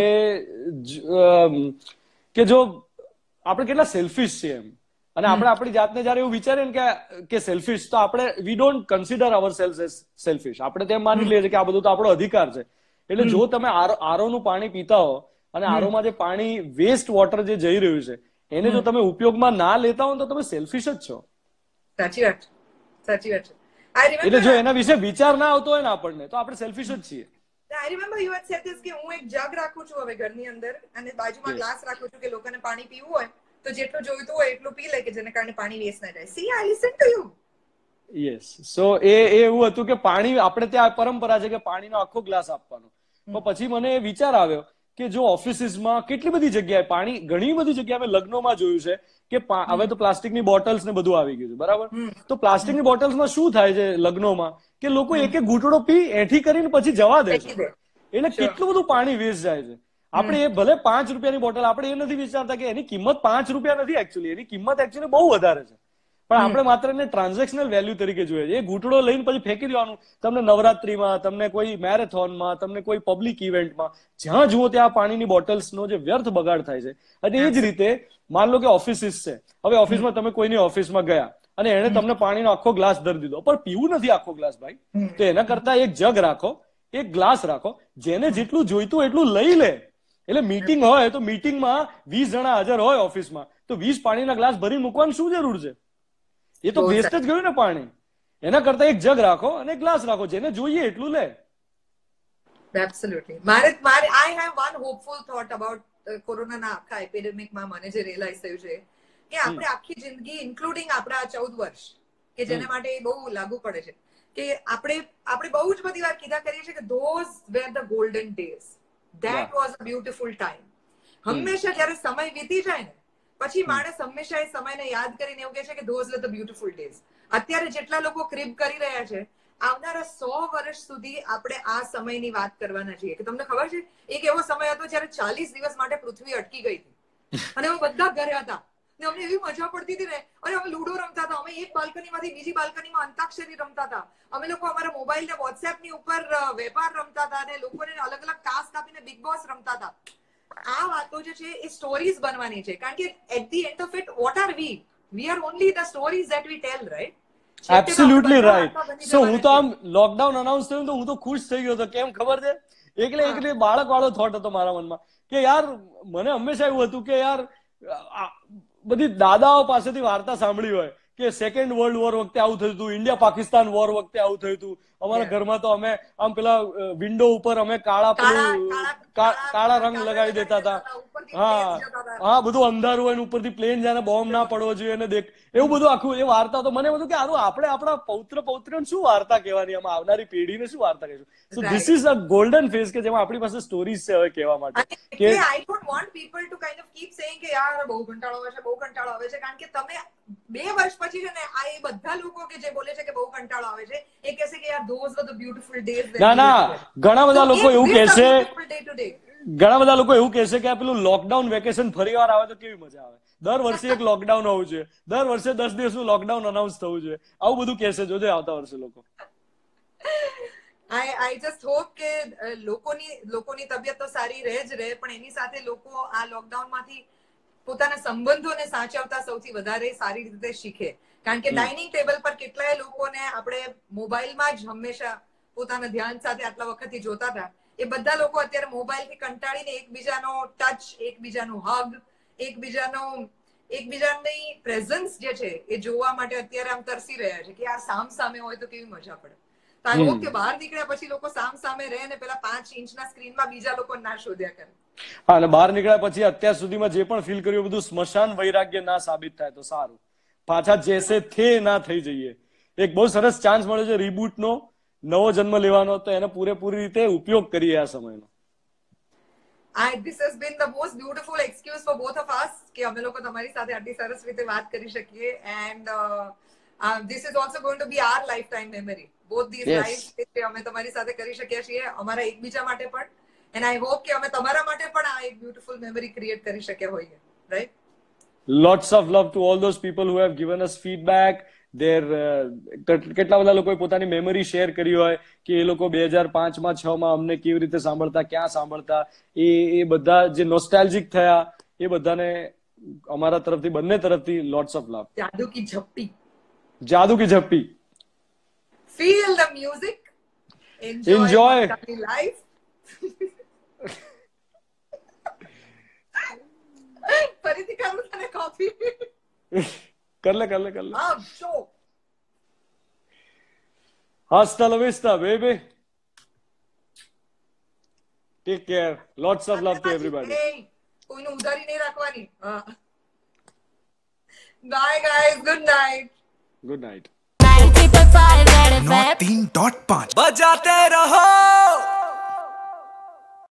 કે જો આપણે કેટલા સેલ્ફિશ છીએ એમ, અને આપણે આપણી જાતને જયારે એવું વિચારીએ ને કે સેલ્ફિશ, તો આપણે we don't consider our selves as selfish. આપણે તેમ માની લઈએ છીએ કે આ બધું તો આપણો અધિકાર છે. એટલે જો તમે આરો નું પાણી પીતા હો અને આરોમાં જે પાણી વેસ્ટ વોટર જે જઈ રહ્યું છે એને જો તમે ઉપયોગમાં ના લેતા હો તો તમે સેલ્ફિશ જ છો. સાચી વાત સાચી વાત છે. એટલે જો એના વિશે વિચાર ના આવતો હોય ને આપણને તો આપણે સેલ્ફિશ જ છીએ. I remember you had said this કે હું એક જગ રાખું છું હવે ઘરની અંદર અને બાજુમાં ગ્લાસ રાખું છું કે લોકોને પાણી પીવું હોય તો જેટલું જોઈતું હોય એટલું પી લે કે જેને કારણે પાણી વેસ્ટ ના જાય. See I listen to you. Yes, so એ એવું હતું કે પાણી આપણે ત્યાં પરંપરા છે કે પાણીનો આખો ગ્લાસ આપવાનો. તો પછી મને વિચાર આવ્યો કે જો ઓફિસીસમાં કેટલી બધી જગ્યાએ પાણી, ઘણી બધી જગ્યાએ મેં લગ્નોમાં જોયું છે કે હવે તો પ્લાસ્ટિકની બોટલ્સ ને બધું આવી ગયું છે, બરાબર? તો પ્લાસ્ટિકની બોટલ્સમાં શું થાય છે લગ્નોમાં કે લોકો એક એક ઘૂંટડો પી એઠી કરીને પછી જવા દે છે. એટલે કેટલું બધું પાણી વેસ્ટ જાય છે. આપણે એ ભલે પાંચ રૂપિયાની બોટલ, આપણે એ નથી વિચારતા કે એની કિંમત પાંચ રૂપિયા નથી, એકચ્યુઅલી એની કિંમત એકચ્યુઅલી બહુ વધારે છે, પણ આપણે માત્ર એને ટ્રાન્ઝેક્શનલ વેલ્યુ તરીકે જોઈએ છે. એ ઘૂંટડો લઈને પછી ફેંકી દેવાનું. તમને નવરાત્રીમાં, તમને કોઈ મેરેથોનમાં, તમને કોઈ પબ્લિક ઇવેન્ટમાં જ્યાં જુઓ ત્યાં પાણીની બોટલ્સનો જે વ્યર્થ બગાડ થાય છે. અને એ જ રીતે માન લો કે ઓફિસીસ છે, હવે ઓફિસમાં તમે કોઈની ઓફિસમાં ગયા અને એને તમને પાણીનો આખો ગ્લાસ ધરી દીધો, પણ પીવું નથી આખો ગ્લાસ ભાઈ, તો એના કરતા એક જગ રાખો, એક ગ્લાસ રાખો, જેને જેટલું જોઈતું એટલું લઈ લે. એટલે મીટિંગ હોય તો મીટિંગમાં વીસ જણા હાજર હોય ઓફિસમાં, તો વીસ પાણીના ગ્લાસ ભરી મૂકવાની શું જરૂર છે? એ તો વેસ્ટ જ ગયું ને પાણી. એના કરતા એક જગ રાખો અને ગ્લાસ રાખો, જેને જોઈએ એટલું લે. Absolutely. મારે મારે I have one hopeful thought about કોરોનાના આખા એપિડેમિકમાં મને જે રિયલાઇઝ થયું છે કે આપણે આખી જિંદગી ઇન્ક્લુડિંગ આપણા ચૌદ વર્ષ કે જેને માટે બહુ લાગુ પડે છે કે આપણે આપણે બહુ જ બધી વાર કીધા કરીએ છીએ કે those were the golden days. That was a beautiful time. હંમેશા જયારે સમય વીતી જાય ને પછી માણસ હંમેશા એ સમયને યાદ કરીને એવું કહે છે કે those were the beautiful days. અત્યારે જેટલા લોકો ક્રિબ કરી રહ્યા છે આવનારા સો વર્ષ સુધી આપણે આ સમયની વાત કરવાના છીએ કે તમને ખબર છે એક એવો સમય હતો જયારે ચાલીસ દિવસ માટે પૃથ્વી અટકી ગઈ હતી અને અમે બધા ઘરે હતા ને અમને એવી મજા પડતી હતી ને અને અમે લૂડો રમતા હતા, અમે એક બાલ્કનીમાંથી બીજી બાલ્કનીમાં અંતાક્ષરી રમતા હતા, અમે લોકો અમારા મોબાઈલ ને વોટ્સએપ ની ઉપર વેપાર રમતા હતા અને લોકોને અલગ અલગ ટાસ્ક આપીને બિગ બોસ રમતા હતા. આ વાતો જે છે એ સ્ટોરીઝ બનવાની છે કારણ કે at the end of it what are we we are only the stories that we tell, right? Absolutely right. So હું તો આમ લોકડાઉન અનાઉન્સ થયું તો હું તો ખુશ થઈ ગયો હતો. કેમ ખબર છે? એકલે એકલે બાળક વાળો થોટ હતો મારા મનમાં કે યાર મને હંમેશા એવું હતું કે યાર બધી દાદાઓ પાસેથી વાર્તા સાંભળી હોય કે સેકન્ડ વર્લ્ડ વોર વખતે આવું થયું હતું, ઇન્ડિયા પાકિસ્તાન વોર વખતે આવું થયું હતું. અમારા ઘરમાં તો અમે આમ પેલા વિન્ડો ઉપર અમે કાળા પેલું કાળા રંગ લગાવી દેતા હતા. હા હા, બધું અંધારું હોય ઉપરથી પ્લેન જાય બોમ્બ ના પડવો જોઈએ અને દેખ એવું બધું આખું એ વાર્તા. તો મને બધું કે આનું આપણે આપણા પૌત્ર પૌત્રીને શું વાર્તા કહેવાની, આમાં આવનારી પેઢીને શું વાર્તા કહીશું. So this is a golden phase કે જેમાં આપણી પાસે સ્ટોરીઝ છે હવે કહેવા માટે. કે I don't want people to kind of keep saying કે યાર બહુ કંટાળો આવે છે બહુ કંટાળો આવે છે કારણ કે તમે બે વર્ષ પછી છે ને આ એ બધા લોકો કે જે બોલે છે કે બહુ કંટાળો આવે છે એ કહેશે કે યાર those were the beautiful days. ના ના, ઘણા બધા લોકો એવું કહેશે ઘણા બધા લોકો એવું કહેશે કે આ પેલું લોકડાઉન વેકેશન ફરી વાર આવે તો કેવી મજા આવે. દર વર્ષે એક લોકડાઉન હોવું જોઈએ, દર વર્ષે દસ દિવસનું લોકડાઉન અનાઉન્સ થવું જોઈએ, આવું બધું કહેશે જોજે આવતા વર્ષે લોકો. I I just hope કે લોકોની લોકોની તબિયત તો સારી રહે જ રહે પણ એની સાથે લોકો આ લોકડાઉન માંથી પોતાના સંબંધોને સાચવતા સૌથી વધારે સારી રીતે શીખે કારણ કે ડાઇનિંગ ટેબલ પર કેટલાય લોકોને આપણે મોબાઈલમાં જ હંમેશા પોતાના ધ્યાન સાથે આટલા વખતથી જોતા હતા એ બધા લોકો અત્યારે મોબાઈલથી કંટાળીને એકબીજાનો ટચ, એકબીજાનું હગ, એકબીજાનો એકબીજાની પ્રેઝન્સ જે છે એ જોવા માટે અત્યારે આમ તરસી રહ્યા છે કે આ સામ સામે હોય તો કેવી મજા પડે. તો આઈ હોપ કે બહાર નીકળ્યા પછી લોકો સામ સામે રહે ને પેલા પાંચ ઇંચના સ્ક્રીનમાં બીજા લોકો ના શોધ્યા કરે. હા, અને બહાર નીકળ્યા પછી અત્યાર સુધીમાં જે પણ ફીલ કર્યું બધું સ્મશાન વૈરાગ્ય ના સાબિત થાય તો સારું. પાછા જેસે થે ના થઈ જઈએ. એક બહુ સરસ ચાન્સ મળ્યો છે રીબૂટનો, નવો જન્મ લેવાનો, તો એને પૂરેપૂરી રીતે ઉપયોગ કરીએ આ સમયનો. I this has been the most beautiful excuse for both of us કે અમે લોકો તમારી સાથે આટલી સરસ રીતે વાત કરી શકીએ and uh, uh, this is also going to be our lifetime memory. Both these yes. lives કે અમે તમારી સાથે કરી શક્યા છીએ અમારા એકબીજા માટે પણ and I hope કે અમે તમારા માટે પણ આ એક beautiful memory create કરી શક્યા હોઈએ, right? Lots of love to all those people who have given us feedback. Their કેટલા બધા લોકોએ પોતાની મેમરી શેર કરી હોય કે એ લોકો બે હજાર પાંચ માં છ માં અમને કેવી રીતે સાંભળતા, ક્યાં સાંભળતા, એ એ બધા જે નોસ્ટાલ્જિક થયા એ બધાને અમારા તરફથી બંને તરફથી લોટ્સ ઓફ લવ. જાદુ કી ઝપ્પી, જાદુ કી ઝપ્પી. Feel the music, enjoy, enjoy. life. ફરીથી કરું તને કોફી. कर ले कर ले कर ले. Ah, show. Hasta la vista, baby. Take care. Lots of love to everybody. કોઈનું ઉધારી નહીં રાખવાની. Bye guys. Good night. Good night. नौ तीन डॉट पाँच बजाते रहो.